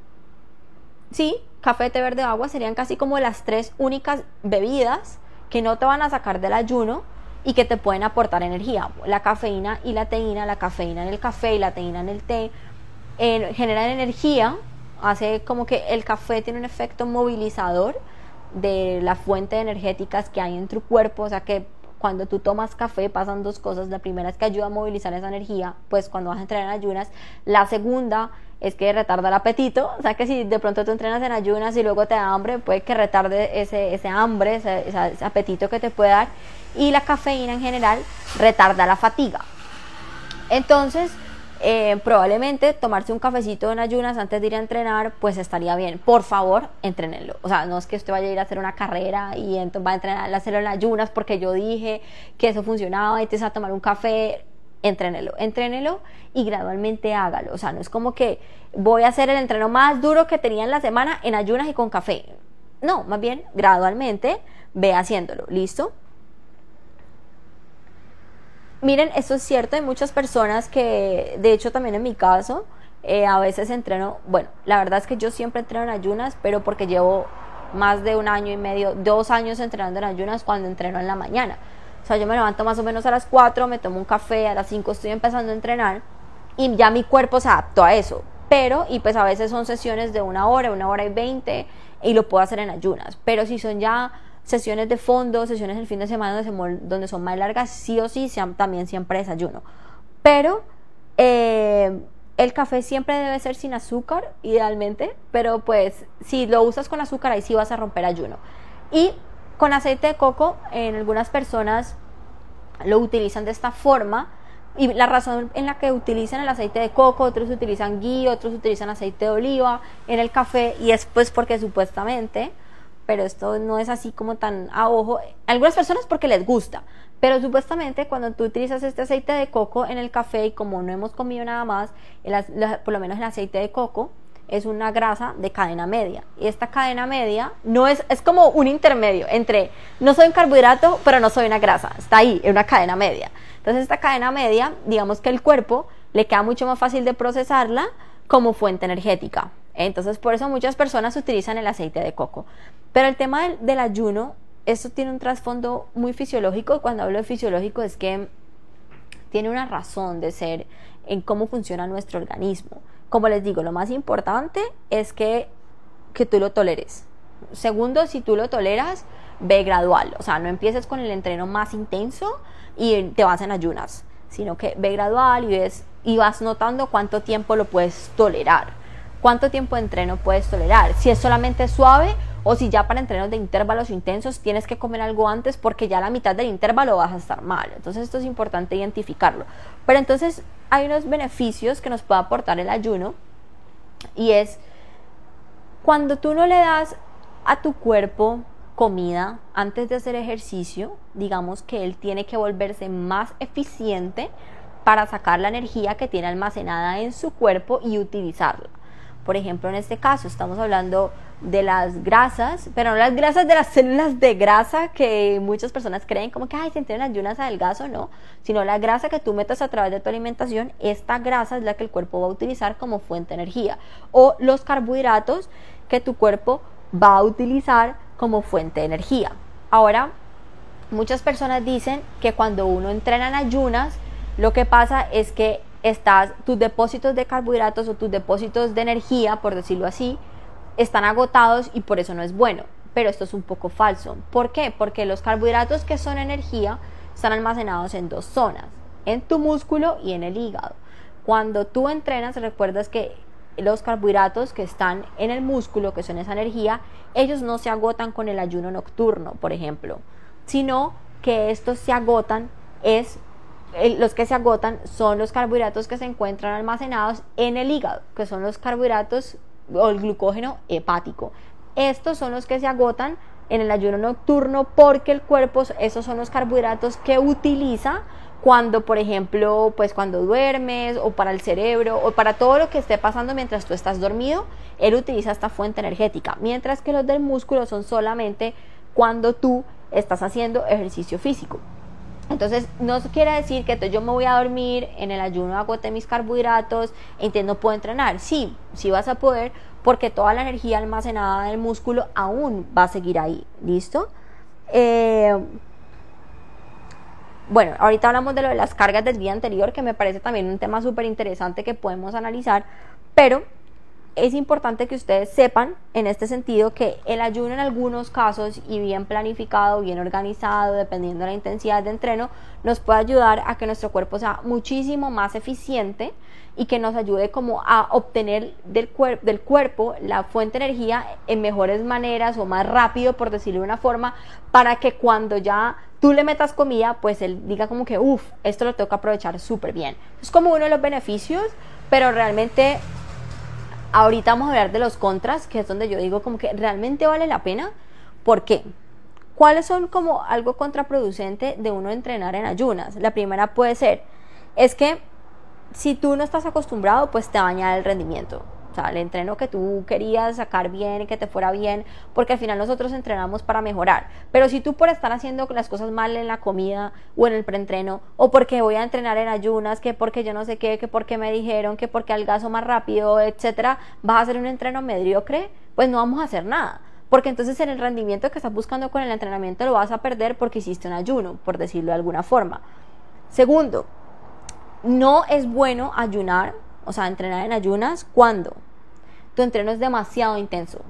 sí, café, té verde o agua serían casi como las 3 únicas bebidas que no te van a sacar del ayuno y que te pueden aportar energía. La cafeína y la teína, la cafeína en el café y la teína en el té, generan energía. Hace como que el café tiene un efecto movilizador de la fuente de energéticas que hay en tu cuerpo, o sea que cuando tú tomas café pasan 2 cosas. La primera es que ayuda a movilizar esa energía, pues cuando vas a entrenar en ayunas. La segunda es que retarda el apetito, o sea que si de pronto tú entrenas en ayunas y luego te da hambre, puede que retarde ese hambre, ese apetito que te puede dar. Y la cafeína en general retarda la fatiga. Entonces probablemente tomarse un cafecito en ayunas antes de ir a entrenar pues estaría bien. Por favor, entrénenlo. O sea, no es que usted vaya a ir a hacer una carrera y entonces va a entrenar, a hacerlo en ayunas porque yo dije que eso funcionaba y te vas a tomar un café. Entrénelo y gradualmente hágalo. O sea, no es como que voy a hacer el entreno más duro que tenía en la semana en ayunas y con café. No, más bien gradualmente ve haciéndolo. ¿Listo? Miren, esto es cierto, hay muchas personas que, de hecho también en mi caso, a veces entreno, bueno, la verdad es que yo siempre entreno en ayunas, pero porque llevo más de 1 año y medio, 2 años entrenando en ayunas cuando entreno en la mañana. O sea, yo me levanto más o menos a las 4, me tomo un café, a las 5 estoy empezando a entrenar y ya mi cuerpo se adaptó a eso. Pero, y pues a veces son sesiones de 1 hora, 1 hora y 20 y lo puedo hacer en ayunas. Pero si son ya sesiones de fondo, sesiones el fin de semana donde son más largas, sí o sí, también siempre desayuno. Pero el café siempre debe ser sin azúcar, idealmente, pero pues si lo usas con azúcar, ahí sí vas a romper ayuno. Y con aceite de coco, en algunas personas lo utilizan de esta forma, y la razón en la que utilizan el aceite de coco, otros utilizan ghee, otros utilizan aceite de oliva en el café, y es pues porque supuestamente, pero esto no es así como tan a ojo, algunas personas porque les gusta, pero supuestamente cuando tú utilizas este aceite de coco en el café, y como no hemos comido nada más, por lo menos el aceite de coco es una grasa de cadena media, y esta cadena media no es como un intermedio entre no soy un carbohidrato pero no soy una grasa, está ahí, en una cadena media. Entonces esta cadena media, digamos que el cuerpo le queda mucho más fácil de procesarla como fuente energética. Entonces por eso muchas personas utilizan el aceite de coco. Pero el tema del ayuno, esto tiene un trasfondo muy fisiológico, y cuando hablo de fisiológico es que tiene una razón de ser en cómo funciona nuestro organismo. Como les digo, lo más importante es que tú lo toleres. Segundo, si tú lo toleras, ve gradual. O sea, no empieces con el entreno más intenso y te vas en ayunas, sino que ve gradual y vas notando cuánto tiempo lo puedes tolerar. ¿Cuánto tiempo de entreno puedes tolerar? Si es solamente suave, o si ya para entrenos de intervalos intensos tienes que comer algo antes porque ya a la mitad del intervalo vas a estar mal. Entonces esto es importante identificarlo. Pero entonces hay unos beneficios que nos puede aportar el ayuno, y es cuando tú no le das a tu cuerpo comida antes de hacer ejercicio, digamos que él tiene que volverse más eficiente para sacar la energía que tiene almacenada en su cuerpo y utilizarla. Por ejemplo, en este caso estamos hablando de las grasas, pero no las grasas de las células de grasa que muchas personas creen como que si entrenan ayunas adelgazo, no, sino la grasa que tú metas a través de tu alimentación. Esta grasa es la que el cuerpo va a utilizar como fuente de energía, o los carbohidratos que tu cuerpo va a utilizar como fuente de energía. Ahora, muchas personas dicen que cuando uno entrena en ayunas, lo que pasa es que tus depósitos de carbohidratos o tus depósitos de energía, por decirlo así, están agotados y por eso no es bueno. Pero esto es un poco falso. ¿Por qué? Porque los carbohidratos que son energía están almacenados en dos zonas, en tu músculo y en el hígado. Cuando tú entrenas, recuerdas que los carbohidratos que están en el músculo, que son esa energía, ellos no se agotan con el ayuno nocturno, por ejemplo, sino que estos se agotan, los que se agotan son los carbohidratos que se encuentran almacenados en el hígado, que son los carbohidratos o el glucógeno hepático. Estos son los que se agotan en el ayuno nocturno porque el cuerpo, esos son los carbohidratos que utiliza cuando, por ejemplo, pues cuando duermes, o para el cerebro, o para todo lo que esté pasando mientras tú estás dormido, él utiliza esta fuente energética, mientras que los del músculo son solamente cuando tú estás haciendo ejercicio físico. Entonces, no quiere decir que yo me voy a dormir, en el ayuno agoté mis carbohidratos, entonces no puedo entrenar. Sí vas a poder, porque toda la energía almacenada del músculo aún va a seguir ahí. ¿Listo? Bueno, ahorita hablamos de lo de las cargas del día anterior, que me parece también un tema súper interesante que podemos analizar, pero es importante que ustedes sepan en este sentido que el ayuno en algunos casos, y bien planificado, bien organizado, dependiendo de la intensidad de entreno, nos puede ayudar a que nuestro cuerpo sea muchísimo más eficiente y que nos ayude como a obtener del cuerpo la fuente de energía en mejores maneras o más rápido, por decirlo de una forma, para que cuando ya tú le metas comida, pues él diga como que esto lo tengo que aprovechar súper bien. Es como uno de los beneficios, pero realmente ahorita vamos a hablar de los contras, que es donde yo digo como que realmente vale la pena. ¿Por qué? ¿Cuáles son como algo contraproducente de uno entrenar en ayunas? La primera puede ser, es que si tú no estás acostumbrado, pues te daña el rendimiento. O sea, el entreno que tú querías sacar bien, que te fuera bien, porque al final nosotros entrenamos para mejorar. Pero si tú por estar haciendo las cosas mal en la comida o en el preentreno, o porque voy a entrenar en ayunas, que porque yo no sé qué, que porque me dijeron, que porque adelgazo más rápido, etcétera, vas a hacer un entreno mediocre, pues no vamos a hacer nada. Porque entonces en el rendimiento que estás buscando con el entrenamiento lo vas a perder porque hiciste un ayuno, por decirlo de alguna forma. Segundo, no es bueno ayunar, o sea, entrenar en ayunas cuando tu entreno es demasiado intenso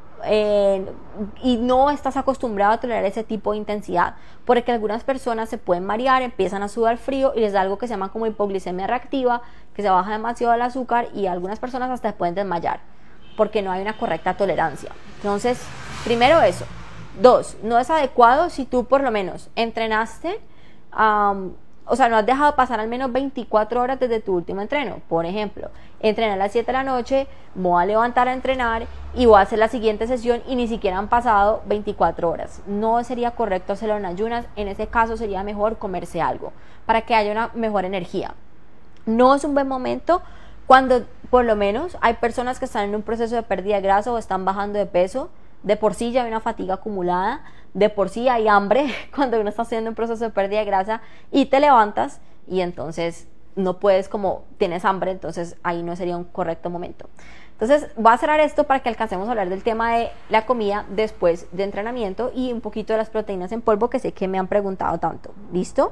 y no estás acostumbrado a tolerar ese tipo de intensidad, porque algunas personas se pueden marear, empiezan a sudar frío y les da algo que se llama como hipoglicemia reactiva, que se baja demasiado el azúcar y algunas personas hasta pueden desmayar porque no hay una correcta tolerancia. Entonces, primero eso. 2, no es adecuado si tú por lo menos entrenaste, o sea, no has dejado pasar al menos 24 horas desde tu último entreno. Por ejemplo, entrené a las 7 de la noche, voy a levantar a entrenar y voy a hacer la siguiente sesión y ni siquiera han pasado 24 horas. No sería correcto hacerlo en ayunas. En ese caso sería mejor comerse algo para que haya una mejor energía. No es un buen momento cuando por lo menos hay personas que están en un proceso de pérdida de grasa o están bajando de peso. De por sí ya hay una fatiga acumulada, de por sí hay hambre cuando uno está haciendo un proceso de pérdida de grasa y te levantas y entonces no puedes, como tienes hambre, entonces ahí no sería un correcto momento. Entonces voy a cerrar esto para que alcancemos a hablar del tema de la comida después de entrenamiento y un poquito de las proteínas en polvo, que sé que me han preguntado tanto. ¿Listo?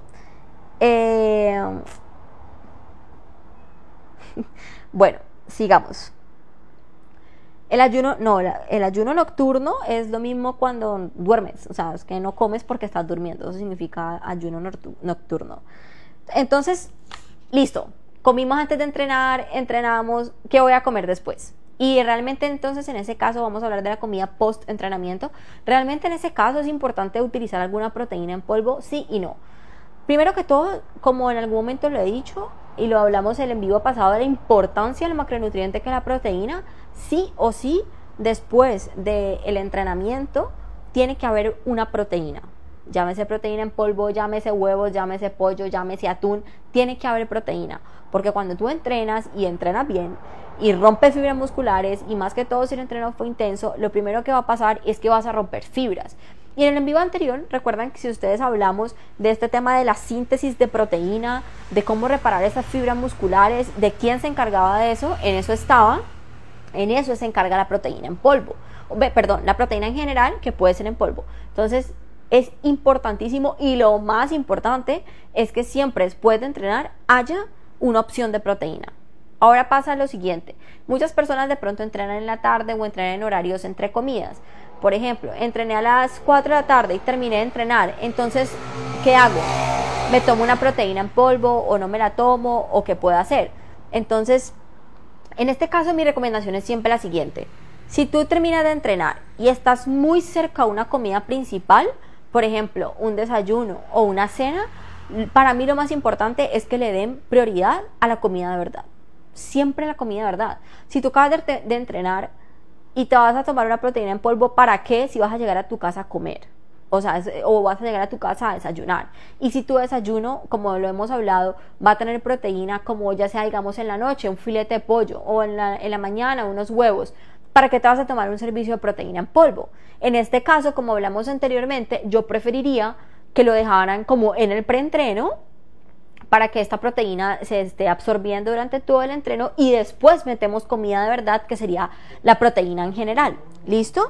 Bueno, sigamos. El ayuno nocturno es lo mismo cuando duermes, o sea, es que no comes porque estás durmiendo, eso significa ayuno nocturno. Entonces, listo, comimos antes de entrenar, entrenamos, ¿qué voy a comer después? Y realmente entonces en ese caso vamos a hablar de la comida post entrenamiento. Realmente en ese caso es importante utilizar alguna proteína en polvo, sí y no. Primero que todo, como en algún momento lo he dicho y lo hablamos en el en vivo pasado, de la importancia del macronutriente que es la proteína, sí o sí, después del entrenamiento, tiene que haber una proteína. Llámese proteína en polvo, llámese huevos, llámese pollo, llámese atún, tiene que haber proteína. Porque cuando tú entrenas y entrenas bien y rompes fibras musculares, y más que todo si el entreno fue intenso, lo primero que va a pasar es que vas a romper fibras. Y en el en vivo anterior, recuerdan que si ustedes hablamos de este tema de la síntesis de proteína, de cómo reparar esas fibras musculares, de quién se encargaba de eso, en eso se encarga la proteína en polvo. perdón, la proteína en general, que puede ser en polvo. Entonces es importantísimo, y lo más importante es que siempre después de entrenar haya una opción de proteína. Ahora pasa lo siguiente: muchas personas de pronto entrenan en la tarde o entrenan en horarios entre comidas. Por ejemplo, entrené a las 4 de la tarde y terminé de entrenar, entonces, ¿qué hago? ¿Me tomo una proteína en polvo o no me la tomo, o qué puedo hacer? Entonces, en este caso mi recomendación es siempre la siguiente: si tú terminas de entrenar y estás muy cerca a una comida principal, por ejemplo, un desayuno o una cena, para mí lo más importante es que le den prioridad a la comida de verdad. Siempre la comida de verdad. Si tú acabas de entrenar y te vas a tomar una proteína en polvo, ¿para qué? Si vas a llegar a tu casa a comer, o sea, o vas a llegar a tu casa a desayunar. Y si tu desayuno, como lo hemos hablado, va a tener proteína, como ya sea, digamos, en la noche, un filete de pollo, o en la mañana, unos huevos, ¿para qué te vas a tomar un servicio de proteína en polvo? En este caso, como hablamos anteriormente, yo preferiría que lo dejaran como en el preentreno, para que esta proteína se esté absorbiendo durante todo el entreno, y después metemos comida de verdad, que sería la proteína en general. ¿Listo?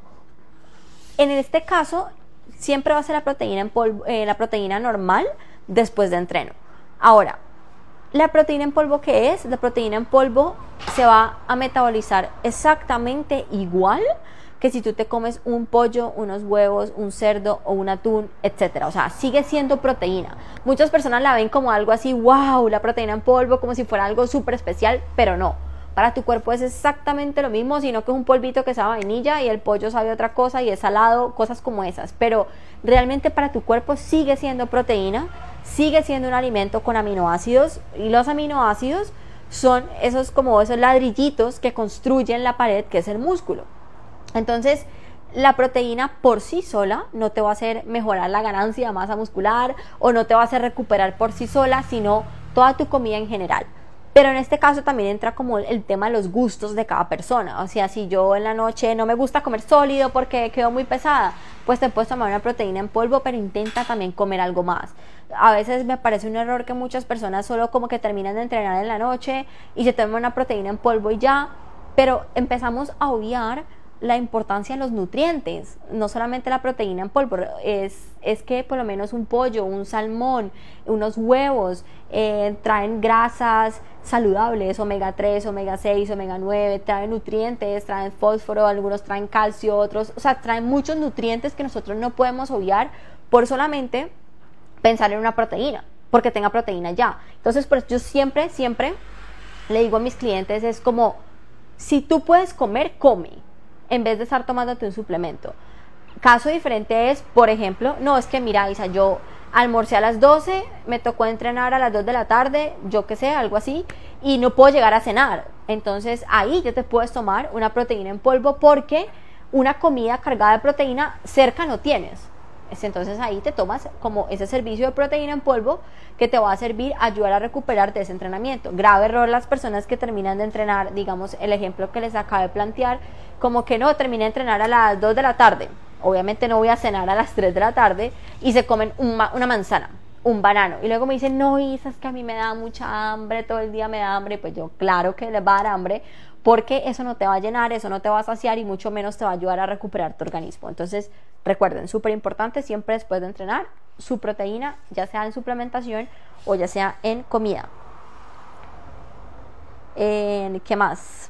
En este caso siempre va a ser la proteína en polvo, la proteína normal después de entreno. Ahora, ¿la proteína en polvo qué es? La proteína en polvo se va a metabolizar exactamente igual que si tú te comes un pollo, unos huevos, un cerdo o un atún, etcétera. O sea, sigue siendo proteína. Muchas personas la ven como algo así, wow, la proteína en polvo, como si fuera algo súper especial, pero no. Para tu cuerpo es exactamente lo mismo, sino que es un polvito que sabe a vainilla y el pollo sabe otra cosa y es salado, cosas como esas. Pero realmente para tu cuerpo sigue siendo proteína, sigue siendo un alimento con aminoácidos, y los aminoácidos son esos ladrillitos que construyen la pared, que es el músculo. Entonces, la proteína por sí sola no te va a hacer mejorar la ganancia de masa muscular, o no te va a hacer recuperar por sí sola, sino toda tu comida en general. Pero en este caso también entra como el tema de los gustos de cada persona. O sea, si yo en la noche no me gusta comer sólido porque quedo muy pesada, pues te puedes tomar una proteína en polvo, pero intenta también comer algo más. A veces me parece un error que muchas personas solo como que terminan de entrenar en la noche y se toman una proteína en polvo y ya, pero empezamos a obviar la importancia de los nutrientes. No solamente la proteína en polvo, es que por lo menos un pollo, un salmón, unos huevos traen grasas saludables, omega 3, omega 6, omega 9, traen nutrientes, traen fósforo, algunos traen calcio, otros, o sea, traen muchos nutrientes que nosotros no podemos obviar por solamente pensar en una proteína, porque tenga proteína ya. Entonces, pues yo siempre le digo a mis clientes, es como, si tú puedes comer, come, en vez de estar tomándote un suplemento. Caso diferente es, por ejemplo, no, es que mira, Isa, yo almorcé a las 12, me tocó entrenar a las 2 de la tarde, yo qué sé, algo así, y no puedo llegar a cenar. Entonces ahí ya te puedes tomar una proteína en polvo, porque una comida cargada de proteína cerca no tienes. Entonces ahí te tomas como ese servicio de proteína en polvo que te va a servir a ayudar a recuperar de ese entrenamiento. Grave error las personas que terminan de entrenar, digamos el ejemplo que les acabo de plantear, como que no, terminé de entrenar a las 2 de la tarde, obviamente no voy a cenar a las 3 de la tarde, y se comen una manzana, un banano, y luego me dicen, no, Isa, es que a mí me da mucha hambre, todo el día me da hambre. Pues yo, claro que les va a dar hambre, porque eso no te va a llenar, eso no te va a saciar, y mucho menos te va a ayudar a recuperar tu organismo. Entonces recuerden, súper importante, siempre después de entrenar, su proteína, ya sea en suplementación o ya sea en comida. ¿Qué más?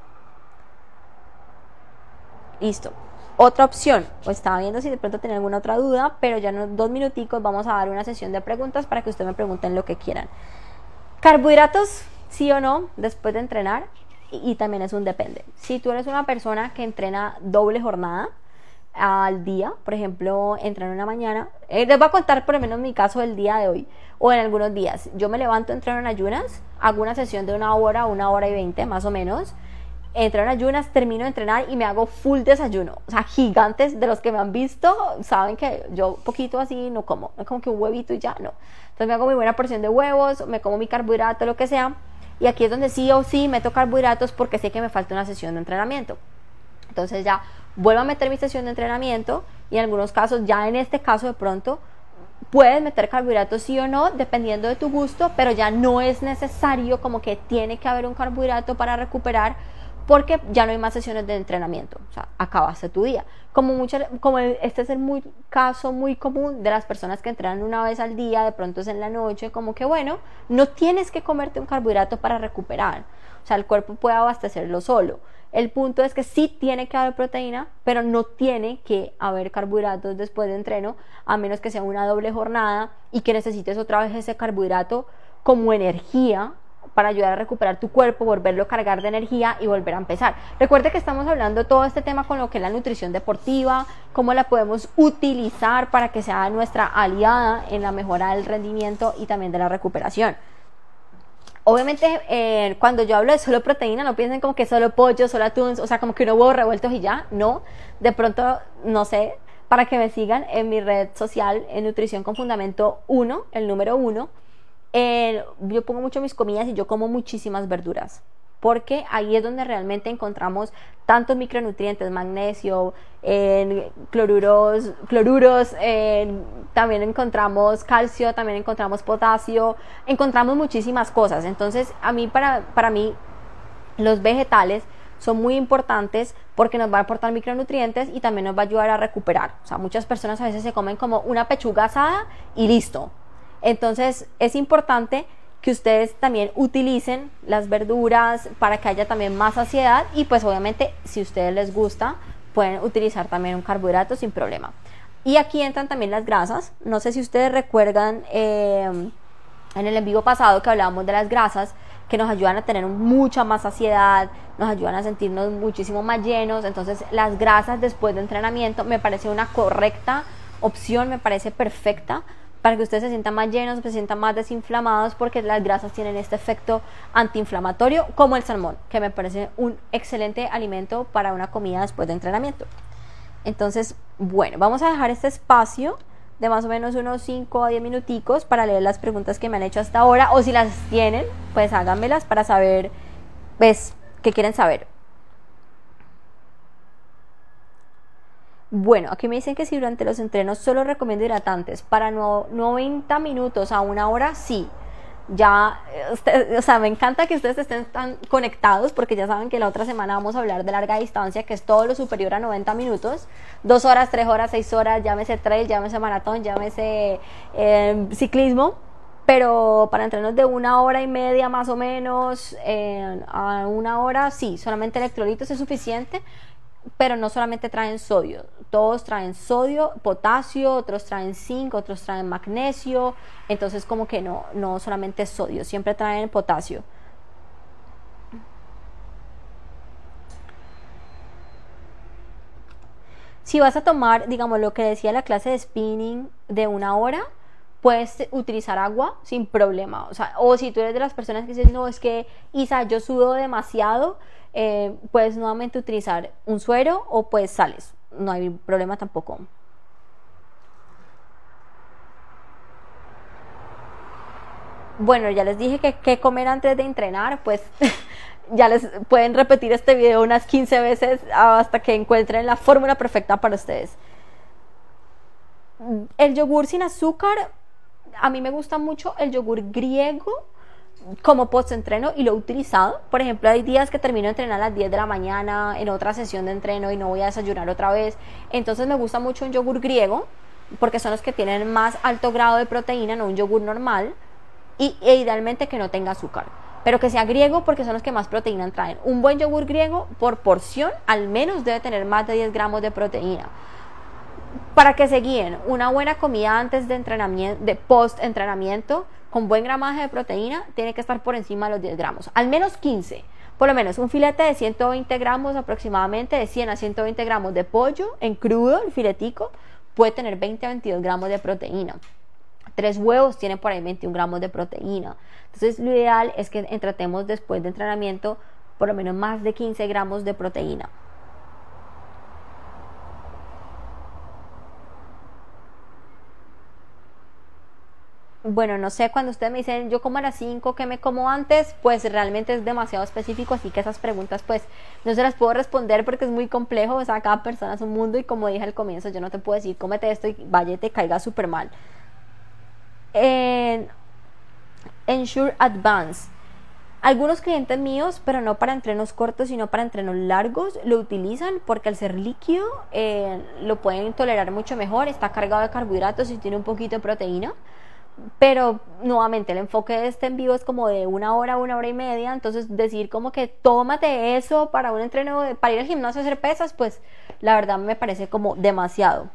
Listo. Otra opción, estaba viendo si de pronto tenía alguna otra duda, pero ya en 2 minuticos vamos a dar una sesión de preguntas para que ustedes me pregunten lo que quieran. ¿Carbohidratos, sí o no, después de entrenar? Y también es un depende. Si tú eres una persona que entrena doble jornada al día, por ejemplo, entreno en la mañana, les voy a contar por lo menos mi caso del día de hoy, o en algunos días. Yo me levanto, entreno en ayunas, hago una sesión de 1 hora y 20 más o menos, entreno en ayunas, termino de entrenar y me hago full desayuno. O sea, gigantes, de los que me han visto saben que yo poquito así no como, no como que un huevito y ya, no. Entonces me hago mi buena porción de huevos, me como mi carbohidrato, lo que sea, y aquí es donde sí o sí meto carbohidratos, porque sé que me falta una sesión de entrenamiento. Entonces ya vuelvo a meter mi sesión de entrenamiento, y en algunos casos, ya en este caso de pronto, puedes meter carbohidratos sí o no, dependiendo de tu gusto, pero ya no es necesario como que tiene que haber un carbohidrato para recuperar, porque ya no hay más sesiones de entrenamiento, o sea, acabaste tu día. Este es el caso muy común de las personas que entrenan una vez al día, de pronto es en la noche, como que bueno, no tienes que comerte un carbohidrato para recuperar, o sea, el cuerpo puede abastecerlo solo. El punto es que sí tiene que haber proteína, pero no tiene que haber carbohidratos después de entreno, a menos que sea una doble jornada y que necesites otra vez ese carbohidrato como energía para ayudar a recuperar tu cuerpo, volverlo a cargar de energía y volver a empezar. Recuerde que estamos hablando todo este tema con lo que es la nutrición deportiva, cómo la podemos utilizar para que sea nuestra aliada en la mejora del rendimiento y también de la recuperación. Obviamente, cuando yo hablo de solo proteína, no piensen como que solo pollo, solo atún, o sea, como que unos huevos revueltos y ya, no. De pronto, no sé, para que me sigan en mi red social, en Nutrición con Fundamento 1, el número 1, yo pongo mucho mis comidas y yo como muchísimas verduras, porque ahí es donde realmente encontramos tantos micronutrientes, magnesio, cloruros, también encontramos calcio, también encontramos potasio, encontramos muchísimas cosas. Entonces, para mí, los vegetales son muy importantes porque nos va a aportar micronutrientes y también nos va a ayudar a recuperar. O sea, muchas personas a veces se comen como una pechuga asada y listo. Entonces, es importante que ustedes también utilicen las verduras para que haya también más saciedad y pues obviamente si a ustedes les gusta pueden utilizar también un carbohidrato sin problema. Y aquí entran también las grasas. No sé si ustedes recuerdan en el en vivo pasado que hablábamos de las grasas que nos ayudan a tener mucha más saciedad, nos ayudan a sentirnos muchísimo más llenos. Entonces las grasas después de entrenamiento me parece una correcta opción, me parece perfecta para que ustedes se sientan más llenos, se sientan más desinflamados, porque las grasas tienen este efecto antiinflamatorio, como el salmón, que me parece un excelente alimento para una comida después de entrenamiento. Entonces, bueno, vamos a dejar este espacio de más o menos unos 5 a 10 minuticos para leer las preguntas que me han hecho hasta ahora, o si las tienen, pues háganmelas para saber, pues, qué quieren saber. Bueno, aquí me dicen que si durante los entrenos solo recomiendo hidratantes para 90 minutos a una hora, sí. Ya, o sea, me encanta que ustedes estén tan conectados porque ya saben que la otra semana vamos a hablar de larga distancia, que es todo lo superior a 90 minutos, 2 horas, 3 horas, 6 horas, llámese trail, llámese maratón, llámese ciclismo, pero para entrenos de 1 hora y media más o menos, a 1 hora, sí, solamente electrolitos es suficiente. Pero no solamente traen sodio, todos traen sodio, potasio, otros traen zinc, otros traen magnesio, entonces como que no solamente sodio, siempre traen potasio. Si vas a tomar, digamos, lo que decía la clase de spinning de 1 hora, puedes utilizar agua sin problema. O si tú eres de las personas que dicen, no, es que Isa, yo sudo demasiado, puedes nuevamente utilizar un suero o pues sales, no hay problema tampoco. Bueno, ya les dije que qué comer antes de entrenar, pues ya les pueden repetir este video unas 15 veces hasta que encuentren la fórmula perfecta para ustedes. El yogur sin azúcar, a mí me gusta mucho el yogur griego como post-entreno y lo he utilizado. Por ejemplo, hay días que termino de entrenar a las 10 de la mañana en otra sesión de entreno y no voy a desayunar otra vez. Entonces me gusta mucho un yogur griego porque son los que tienen más alto grado de proteína, no un yogur normal, e idealmente que no tenga azúcar, pero que sea griego porque son los que más proteína traen. Un buen yogur griego por porción al menos debe tener más de 10 gramos de proteína. Para que se guíen, una buena comida antes de entrenamiento, de post-entrenamiento, con buen gramaje de proteína, tiene que estar por encima de los 10 gramos, al menos 15. Por lo menos un filete de 120 gramos aproximadamente, de 100 a 120 gramos de pollo en crudo, el filetico, puede tener 20 a 22 gramos de proteína. 3 huevos tienen por ahí 21 gramos de proteína. Entonces lo ideal es que entretemos después de entrenamiento por lo menos más de 15 gramos de proteína. Bueno, no sé, cuando ustedes me dicen yo como a las 5, ¿qué me como antes? Pues realmente es demasiado específico, así que esas preguntas pues no se las puedo responder porque es muy complejo. O sea, cada persona es un mundo y como dije al comienzo, yo no te puedo decir cómete esto y vaya y te caiga súper mal. Ensure Advance, Algunos clientes míos, pero no para entrenos cortos, sino para entrenos largos, lo utilizan porque al ser líquido lo pueden tolerar mucho mejor, está cargado de carbohidratos y tiene un poquito de proteína. Pero nuevamente el enfoque de este en vivo es como de una hora y media, entonces decir como que tómate eso para un entreno, para ir al gimnasio a hacer pesas, pues la verdad me parece como demasiado.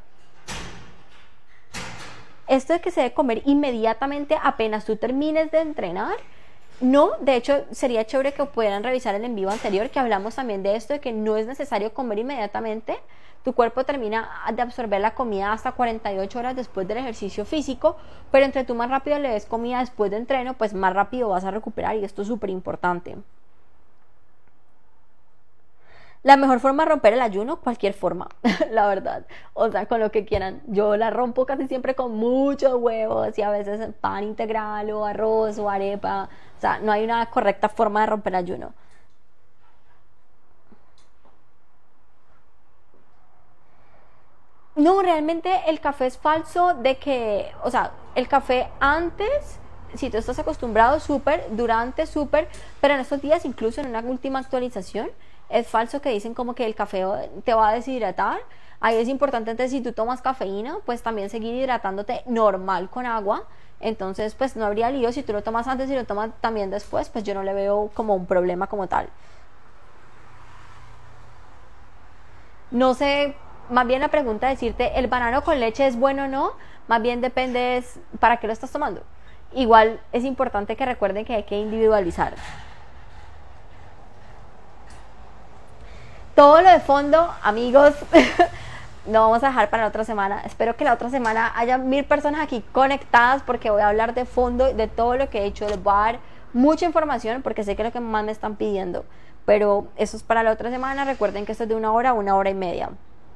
Esto de que se debe comer inmediatamente apenas tú termines de entrenar, no, de hecho sería chévere que pudieran revisar el en vivo anterior, que hablamos también de esto, de que no es necesario comer inmediatamente. Tu cuerpo termina de absorber la comida hasta 48 horas después del ejercicio físico, pero entre tú más rápido le des comida después de entreno, pues más rápido vas a recuperar, y esto es súper importante. La mejor forma de romper el ayuno, cualquier forma, la verdad, o sea, con lo que quieran. Yo la rompo casi siempre con muchos huevos y a veces pan integral o arroz o arepa, o sea, no hay una correcta forma de romper el ayuno. No, realmente el café es falso de que, o sea, el café antes, si tú estás acostumbrado, súper, durante, súper, pero en estos días, incluso en una última actualización, es falso que dicen como que el café te va a deshidratar. Ahí es importante, entonces, si tú tomas cafeína, pues también seguir hidratándote normal con agua. Entonces, pues no habría lío si tú lo tomas antes y lo tomas también después, pues yo no le veo como un problema como tal. No sé, más bien la pregunta es decirte, ¿el banano con leche es bueno o no? Más bien depende es para qué lo estás tomando. Igual es importante que recuerden que hay que individualizar. Todo lo de fondo, amigos, lo vamos a dejar para la otra semana. Espero que la otra semana haya 1000 personas aquí conectadas, porque voy a hablar de fondo, de todo lo que he hecho. Les voy a dar mucha información porque sé que es lo que más me están pidiendo. Pero eso es para la otra semana. Recuerden que esto es de una hora y media.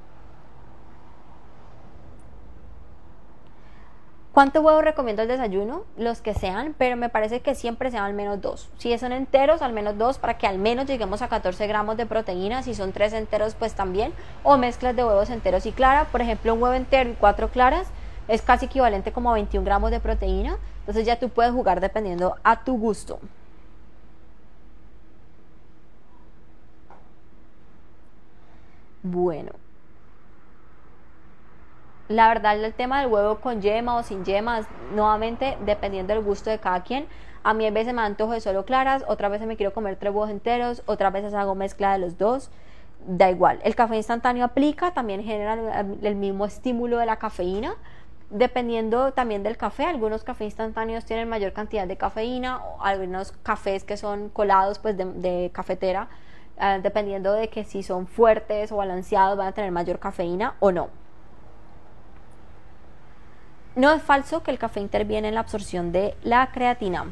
¿Cuántos huevos recomiendo el desayuno? Los que sean, pero me parece que siempre sean al menos 2. Si son enteros, al menos 2, para que al menos lleguemos a 14 gramos de proteína. Si son 3 enteros, pues también. O mezclas de huevos enteros y clara. Por ejemplo, un huevo entero y 4 claras es casi equivalente como a 21 gramos de proteína. Entonces ya tú puedes jugar dependiendo a tu gusto. Bueno, la verdad, el tema del huevo con yema o sin yemas, nuevamente dependiendo del gusto de cada quien. A mí a veces me antojo de solo claras, otras veces me quiero comer 3 huevos enteros, otras veces hago mezcla de los dos. Da igual. El café instantáneo aplica, también genera el mismo estímulo de la cafeína. Dependiendo también del café, algunos cafés instantáneos tienen mayor cantidad de cafeína, o algunos cafés que son colados pues de cafetera, dependiendo de que si son fuertes o balanceados van a tener mayor cafeína o no. No es falso que el café interviene en la absorción de la creatina.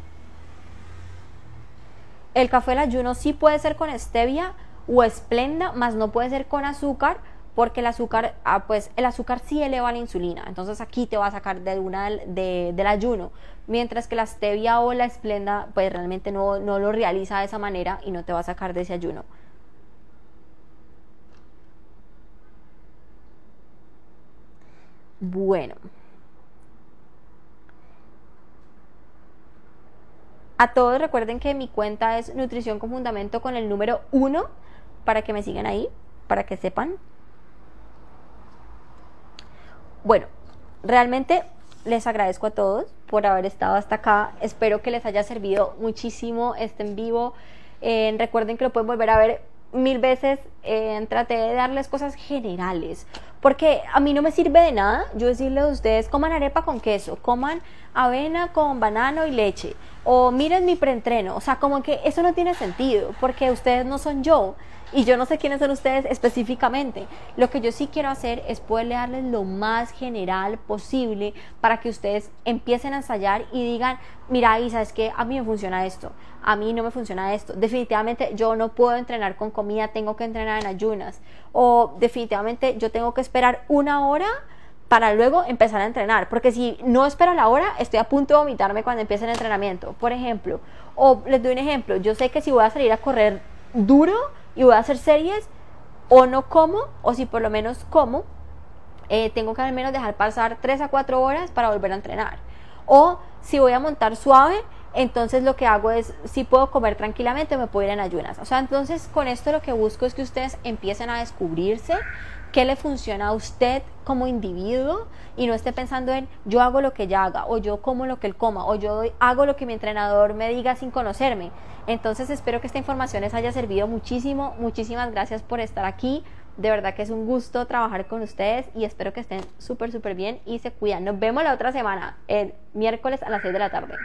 El café del ayuno sí puede ser con stevia o esplenda, más no puede ser con azúcar, porque el azúcar, pues el azúcar sí eleva la insulina, entonces aquí te va a sacar del ayuno, mientras que la stevia o la esplenda pues realmente no lo realiza de esa manera y no te va a sacar de ese ayuno. Bueno, a todos recuerden que mi cuenta es Nutrición con Fundamento con el número 1, para que me sigan ahí, para que sepan. Bueno, realmente les agradezco a todos por haber estado hasta acá. Espero que les haya servido muchísimo este en vivo. Recuerden que lo pueden volver a ver 1000 veces. Traté de darles cosas generales, porque a mí no me sirve de nada yo decirles a ustedes coman arepa con queso, coman avena con banano y leche, o miren mi preentreno. O sea, como que eso no tiene sentido, porque ustedes no son yo y yo no sé quiénes son ustedes específicamente. Lo que yo sí quiero hacer es poderle darles lo más general posible para que ustedes empiecen a ensayar y digan, mira, y sabes que a mí me funciona esto, a mí no me funciona esto, definitivamente yo no puedo entrenar con comida, tengo que entrenar en ayunas, o definitivamente yo tengo que esperar una hora para luego empezar a entrenar, porque si no espero la hora, estoy a punto de vomitarme cuando empiece el entrenamiento, por ejemplo. O les doy un ejemplo, yo sé que si voy a salir a correr duro y voy a hacer series, o no como, o si por lo menos como, tengo que al menos dejar pasar 3 a 4 horas para volver a entrenar. O si voy a montar suave, Entonces lo que hago es, si puedo comer tranquilamente, me puedo ir en ayunas. O sea, entonces con esto lo que busco es que ustedes empiecen a descubrirse qué le funciona a usted como individuo y no esté pensando en yo hago lo que ella haga, o yo como lo que él coma, o yo hago lo que mi entrenador me diga sin conocerme. Entonces espero que esta información les haya servido muchísimo. Muchísimas gracias por estar aquí. De verdad que es un gusto trabajar con ustedes y espero que estén súper bien y se cuidan. Nos vemos la otra semana, el miércoles a las 6 de la tarde.